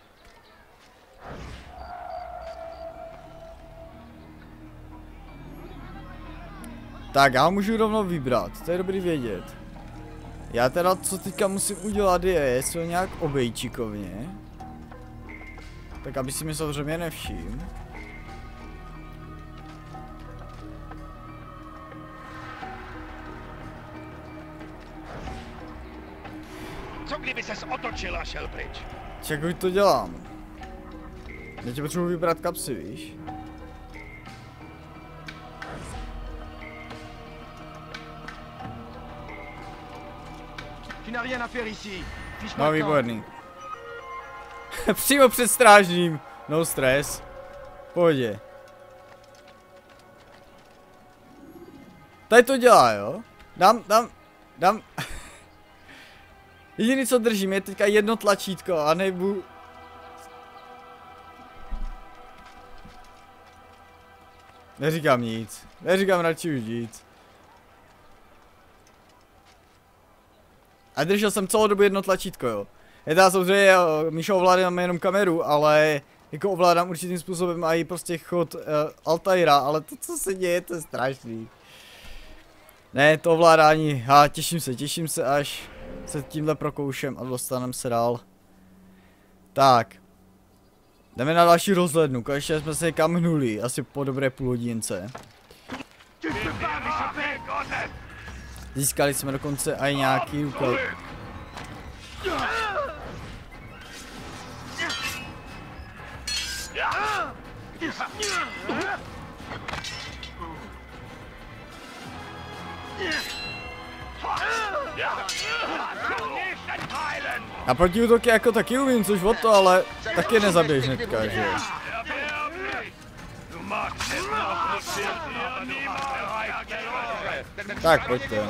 Tak, já můžu rovnou vybrat, to je dobrý vědět. Já teda, co teďka musím udělat je, jestli nějak obejčikovně. Tak aby si mi samozřejmě nevšiml. Co kdyby ses otočil a šel pryč? Jak už to dělám? Já tě potřebuji vybrat kapsy, víš? No, výborný. Přímo před strážním. No stres. Pohodě. Tady to dělá, jo? Dám, dám, dám. Jediný, co držím, je teďka jedno tlačítko a nebu. Neříkám nic. Neříkám radši už nic. A držel jsem celou dobu jedno tlačítko, jo. Je teda samozřejmě, Míšo, ovládám jenom kameru, ale jako ovládám určitým způsobem i prostě chod uh, Altaira, ale to, co se děje, to je strašný. Ne, to ovládání, a těším se, těším se, až se tímhle prokoušem a dostaneme se dál. Tak. Jdeme na další rozhlednu, konečně jsme se někam hnuli, asi po dobré půl hodince. Získali jsme dokonce i nějaký úkol. A protiútoky jako taky umím, což o to, ale taky nezabiješ hnedka, že jo. Tak, pojďte.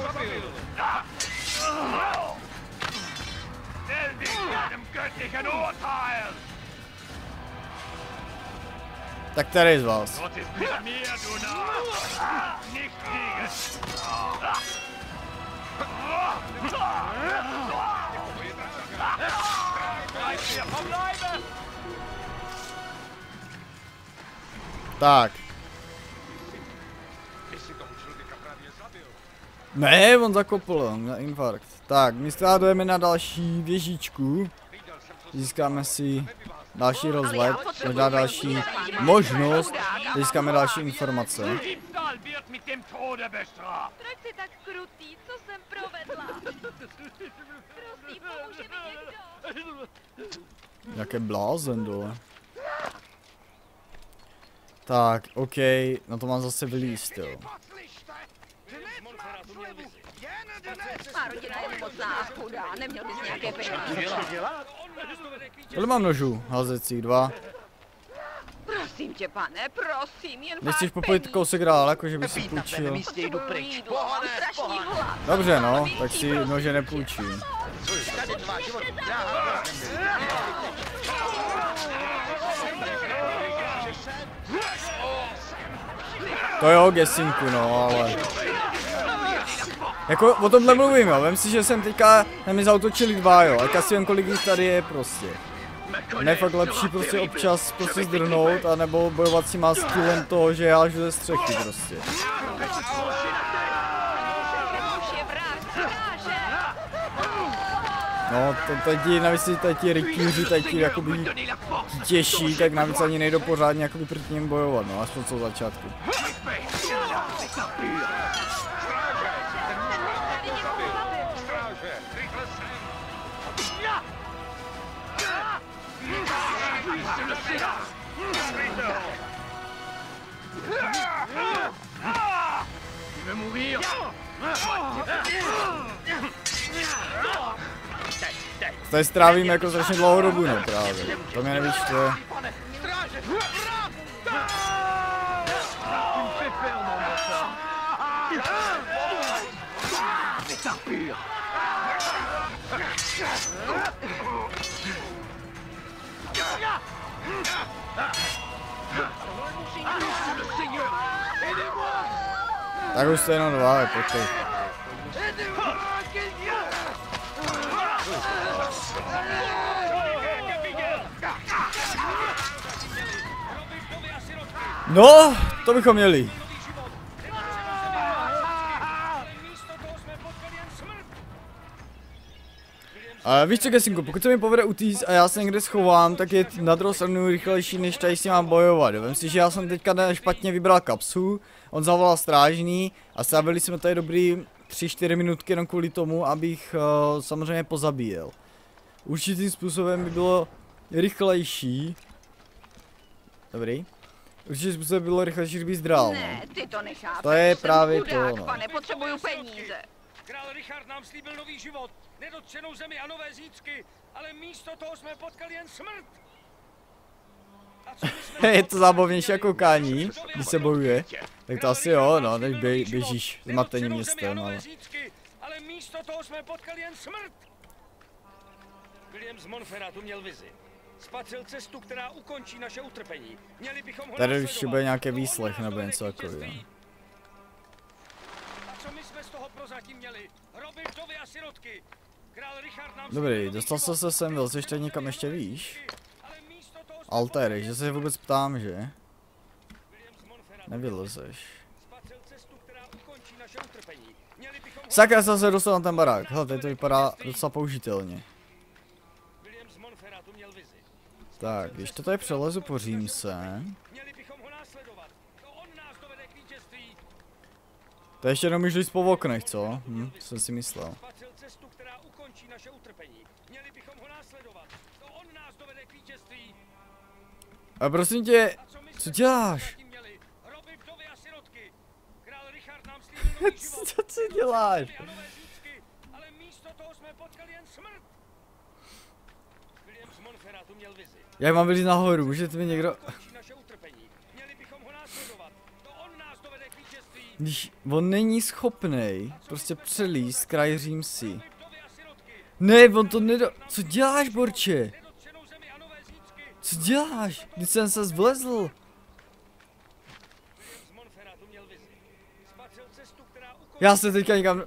Tak tady z vás. Tak. Ne, on zakopl, na infarkt. Tak, my strádujeme na další věžičku. Získáme si další rozhled, možná další možnost, získáme další informace. Proč jsi tak krutý? Co jsem provedla? Prosím, pomůže mi někdo. Jaké blázen dole. Tak, OK, no to mám zase vylíst, jo. Má rodina je nemocná a chudá, neměl bys nějaké peníze. Kolik mám nožů? Hazecích dva. Prosím tě, pane, prosím, jen Nechceš popojit kousek dál, jakože by si půjčil. jdu pryč. Strašný hlad. Dobře no, tak si nože nepůjčím. To jo, gesinku, no, ale... Jako o tomhle mluvím, jo, vem si, že jsem teďka, na mě zautočili dva, jo, ale si vím, kolik jich tady je prostě. Ne, fakt lepší prostě občas prostě zdrhnout, anebo bojovat s těma skillem toho, že já žiju ze střechy prostě. No, tady ti, navíc tady ti rytíři, tady ti jakoby těžší, tak navíc ani nejdou pořádně jakoby proti něm bojovat, no, aspoň co začátku. Tady strávím jako strašně dlouhou dobu, no právě. To mě nevíš, to je. Tak už jste jenom dva, pojďte. No, to bychom měli. A víš co, Gesinku, pokud se mi povede utíct a já se někde schovám, tak je na druhou stranu rychlejší, než tady s ním mám bojovat. Vem si, že já jsem teďka špatně vybral kapsu, on zavolal strážný a strávili jsme tady dobrý tři čtyři minutky jenom kvůli tomu, abych uh, samozřejmě pozabíjel. Určitým způsobem by bylo rychlejší. Dobrý. Určitým způsobem by bylo rychlejší, kdyby zdral. Ne, ty to nechápeš. To je Jsem právě chudák, to, no. pane, potřebuju peníze. Král Richard nám slíbil nový život, nedotčenou zemi a nové zítřky, ale místo toho jsme potkali jen smrt. Je to zábavnější jako kání, když se bojuje. Tak to asi jo, no, než bě, běžíš zmateným městem, ale... Ale místo toho jsme potkali jen smrt. William z Montferratu měl vizi. Spatřil cestu, která ukončí naše utrpení. Měli bychom ho Tady už bude nějaké výslech nebo něco takového. Co my jsme z toho prozatím měli? Hroby, vdovy a sirotky. Král Richard nám... Dobrý, dostal jsem se sem, byl jsi ještě někam ještě výš? Altéry, že se vůbec ptám, že? Nevylezeš. Sakra, jsem se dostal na ten barák. Hele, tady to vypadá docela použitelně. Tak, když to tady přelezu po římse. To ještě jenom můžu jít po oknech, co? Hm, to jsem si myslel. A prosím tě, co děláš? Co, co děláš? Já mám vylít nahoru, můžete mi někdo... Když on není schopnej prostě přelíst kraj Římsy. Ne, on to nedo... Co děláš, borče? Co děláš? Když jsem se zvlezl. Já se teďka někam...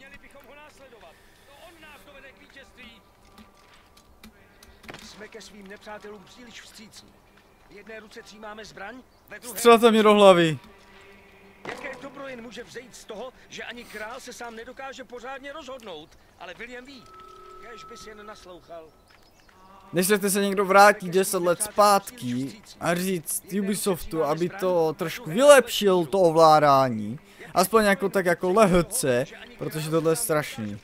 Jsme ke svým nepřátelům příliš vstřícní. V jedné ruce třímáme zbraň, ve druhé... Střelte mě do hlavy. Jaké dobro jen může vzejít z toho, že ani král se sám nedokáže pořádně rozhodnout, ale William ví, kéž bys jen naslouchal. Nechcete se někdo vrátit deset let zpátky a říct Ubisoftu, aby to trošku vylepšil to ovládání. Aspoň jako tak jako lehce, protože tohle je strašný.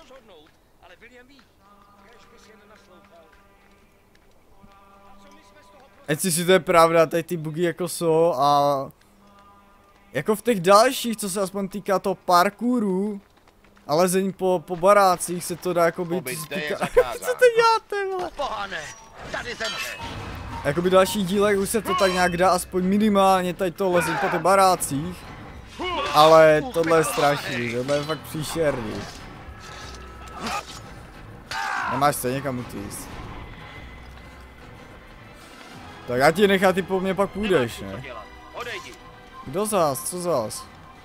Ať si to je pravda, tady ty bugy jako jsou a... Jako v těch dalších, co se aspoň týká toho parkouru a lezení po, po barácích se to dá jako být... Co to děláte, vole? Pohane, tady zemře. Jakoby další dílek už se to tak nějak dá aspoň minimálně tady to lezení po těch barácích. Ale tohle je strašný, tohle je fakt příšerný. Nemáš se někam utíct. Tak já ti nechám, ty po mně pak půjdeš, ne? Kdo zás? Co zás?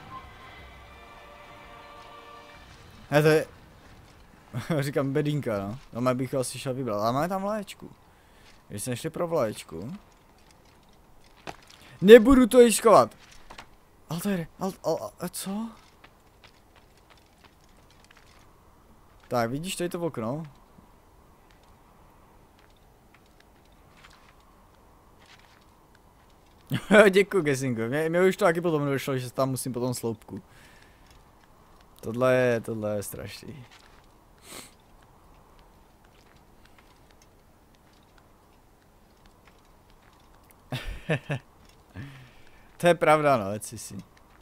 He, to je... Říkám bedínka, no. No, má bych ho asi šel vybrat, ale máme tam vlaječku. Když jsme šli pro vlaječku. Nebudu to jiskovat. Ale to je... Ale, ale, ale, co? Tak, vidíš tady to v okno? Děkuji, Gesinku. Mě, mě už to taky potom došlo, že tam musím potom sloupku. Tohle je, tohle je strašný. To je pravda, no, ať si si.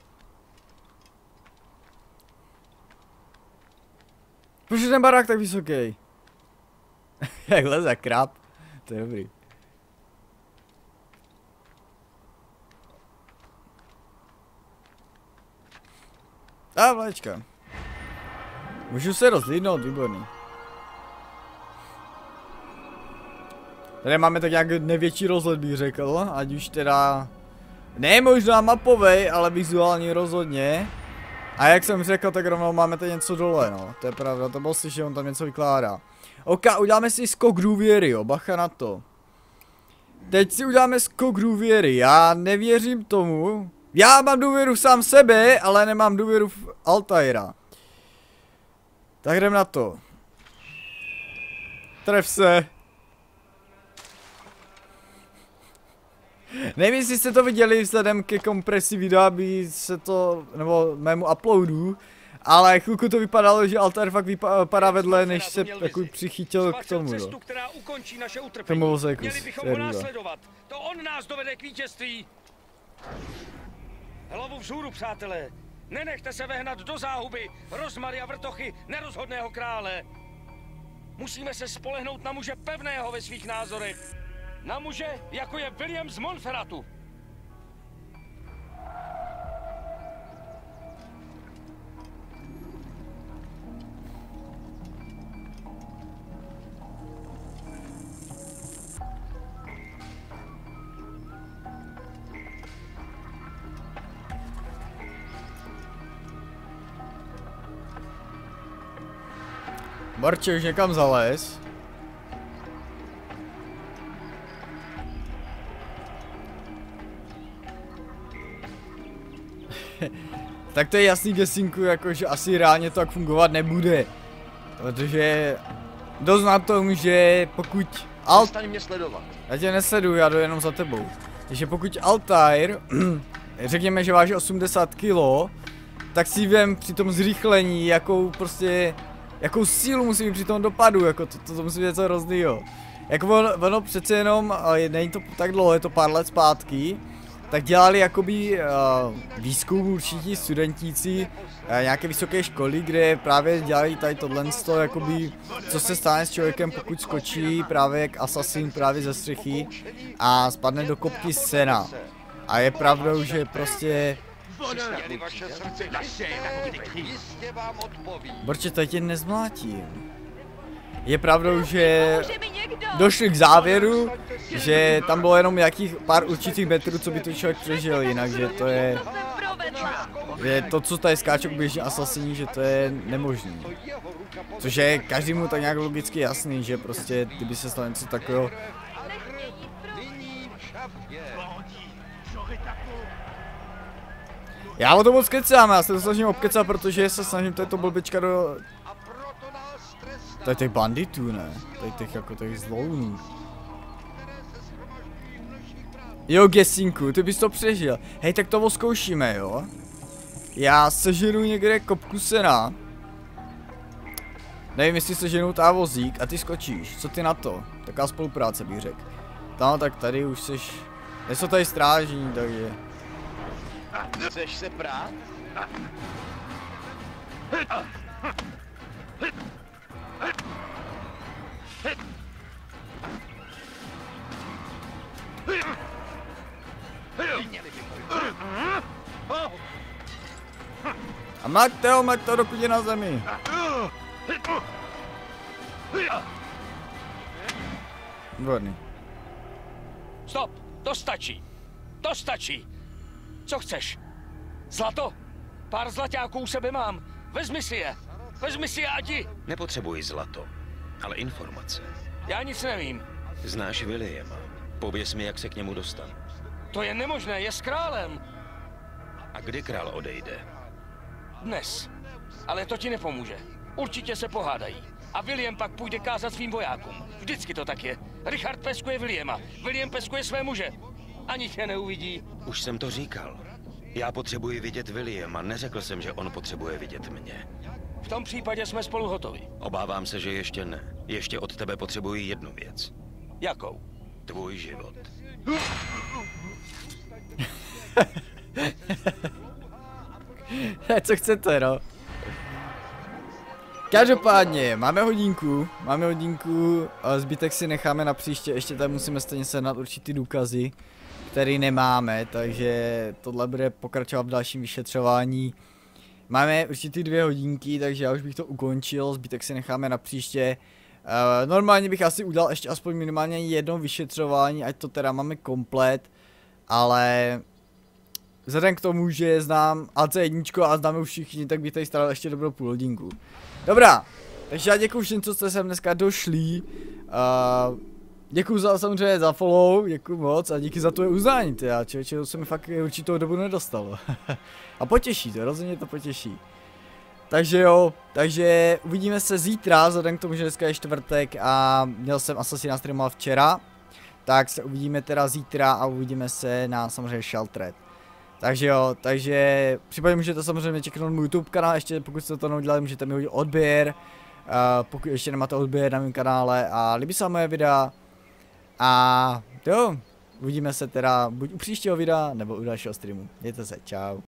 Proč je ten barák tak vysoký? Jak leze krab. To je dobrý. A vlaječka. Můžu se rozlídnout, výborný. Tady máme tak nějak největší rozhled, bych řekl, ať už teda Ne možná mapovej, ale vizuální rozhodně. A jak jsem řekl, tak rovnou máme tady něco dole, no. To je pravda, to byl slyšet, že on tam něco vykládá. Ok, uděláme si skok důvěry, jo, bacha na to. Teď si uděláme skok důvěry, já nevěřím tomu. Já mám důvěru v sám sebe, ale nemám důvěru v Altaira. Tak jdem na to. Tref se. Nevím, jestli jste to viděli vzhledem ke kompresi videa, aby se to, nebo mému uploadu, ale chvilku to vypadalo, že Altair fakt vypadá vedle, než se jako přichytil k tomu, jo. K tomu vozejku. Měli bychom ho následovat. To on nás dovede k vítězství. Hlavu vzhůru, přátelé. Nenechte se vehnat do záhuby rozmary a vrtochy nerozhodného krále. Musíme se spolehnout na muže pevného ve svých názorech. Na muže, jako je William z Montferratu. Barče už někam zalez. Tak to je jasný, Gesinku, jakože asi reálně to tak fungovat nebude. Protože dost na tom, že pokud Alt... Přestaň mě sledovat. Já tě nesleduju, já jdu jenom za tebou. Takže pokud Altair, řekněme, že váží osmdesát kilo, tak si vem při tom zrychlení, jakou prostě, jakou sílu musí mít při tom dopadu, jako to, to, to musí být něco hroznýho. Jako ono, ono přece jenom, není to tak dlouho, je to pár let zpátky, tak dělali jakoby uh, výzkum určití studentíci uh, nějaké vysoké školy, kde právě dělali tady tohle, jakoby, co se stane s člověkem, pokud skočí právě jak asasin právě ze střechy a spadne do kopky sena. A je pravdou, že prostě... Borče, tady tě nezmlátím. Je pravdou, že došli k závěru, že tam bylo jenom nějakých pár určitých metrů, co by to člověk přežil, jinak, že to je... Že to, co tady skáče běžně asasiní, že to je nemožný. Což je každému tak nějak logicky jasný, že prostě, kdyby se stalo něco takového... Já o to moc kecám, já se to snažím obkecat, protože se snažím této blbička do... Tady těch banditů, ne? Tady těch jako těch zlounů. Jo, Gesinku, ty bys to přežil. Hej, tak to zkoušíme, jo? Já seženu někde kopku sena. Nevím, jestli seženu tá vozík a ty skočíš. Co ty na to? Taká spolupráce bych řekl. No, tak tady už seš... Nejsou tady strážní, takže... Chceš se prát? A mlaďte ho, mlaďte ho, dokud je na zemi. Výborný. Stop, to stačí. To stačí. Co chceš? Zlato? Pár zlaťáků u sebe mám. Vezmi si je. Vezmi si je a jdi. Nepotřebuji zlato, ale informace. Já nic nevím. Znáš Williama. Pověz mi, jak se k němu dostat. To je nemožné, je s králem. A kdy král odejde? Dnes. Ale to ti nepomůže. Určitě se pohádají. A William pak půjde kázat svým vojákům. Vždycky to tak je. Richard peskuje Williama. William peskuje své muže. Ani tě neuvidí. Už jsem to říkal. Já potřebuji vidět Williama, neřekl jsem, že on potřebuje vidět mě. V tom případě jsme spolu hotovi. Obávám se, že ještě ne. Ještě od tebe potřebuji jednu věc. Jakou? Tvůj život. Co chcete, no? Každopádně, máme hodinku, máme hodinku, zbytek si necháme na příště, ještě tady musíme stejně sehnat určitý důkazy, který nemáme, takže tohle bude pokračovat v dalším vyšetřování. Máme určitý dvě hodinky, takže já už bych to ukončil, zbytek si necháme na příště. Uh, normálně bych asi udělal ještě aspoň minimálně jedno vyšetřování, ať to teda máme komplet, ale vzhledem k tomu, že znám A C jedna a známe už všichni, tak bych tady staral ještě dobrou půl hodinku. Dobrá, takže já děkuji všem, co jste sem dneska došli. Uh, děkuji za, samozřejmě za follow, děkuji moc a díky za tvoje uznání, teda, člověče, to se mi fakt určitou dobu nedostalo. A potěší to, rozhodně to potěší. Takže jo, takže uvidíme se zítra, vzhledem k tomu, že dneska je čtvrtek a měl jsem Assassina streamoval včera. Tak se uvidíme teda zítra a uvidíme se na samozřejmě Sheltered. Takže jo, takže případně můžete samozřejmě čeknout můj YouTube kanál, ještě pokud jste to neudělali, můžete mi hodit odběr. Uh, pokud ještě nemáte odběr na mém kanále a líbí se vám moje videa. A jo, uvidíme se teda buď u příštího videa, nebo u dalšího streamu. Mějte se, čau.